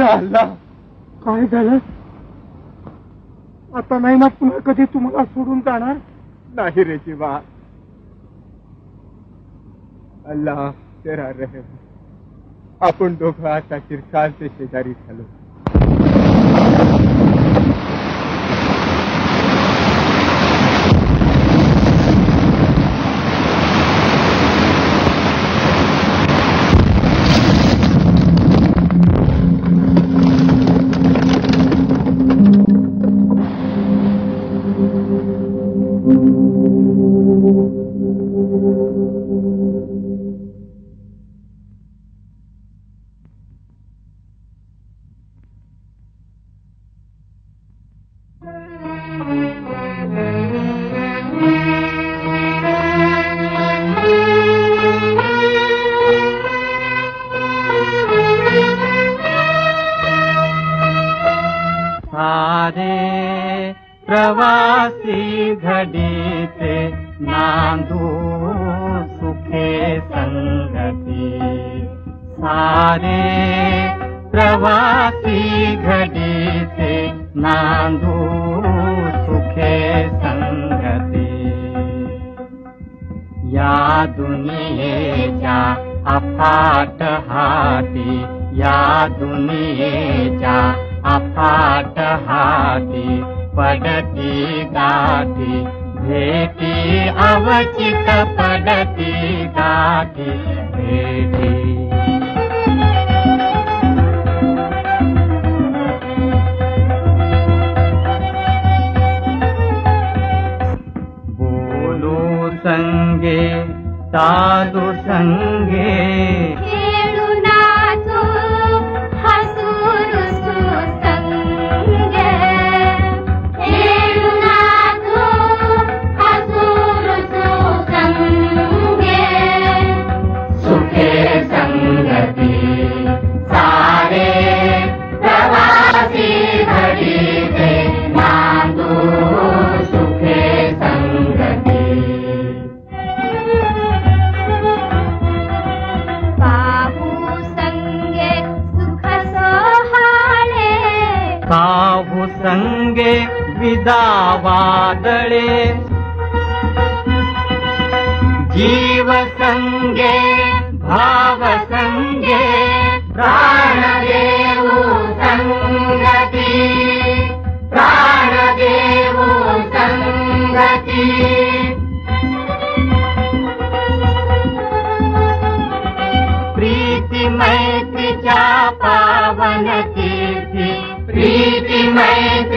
अल्लाह, काय झालं? आता नाही ना पुन्हा कधी तुम्हाला सोडून जाणार? नाही रे जीवा, अल्लाह तेरा रहम. आपण दोघं आता चिरकालचे शेजारी झालो. प्रवासी घडीचे नांदू सुखे संगती, सारे प्रवासी घडीचे नांदू सुखे संगती. या दुनियेच्या अफाट हाती, या दुनियेच्या अफाट हाती पडती गाठी, भेटी अवचित पडती गाठी भेटी. बोलू संगे चालू संगे, खेळू नाचू हसू रुसू संगे, खेळू नाचू हसू रुसू संगे. सुखे संगती सारे प्रवासी घडीचे नांदू सुखे संगती. पाहू संगे सुख सोहाळे, पाहू संगे विदा वादळे, जीव संगे भाव संगे प्राण देऊ संगती, प्राण देऊ संगती. प्रीती मैत्रीच्या पावन तीर्थी, प्रीती मैत्री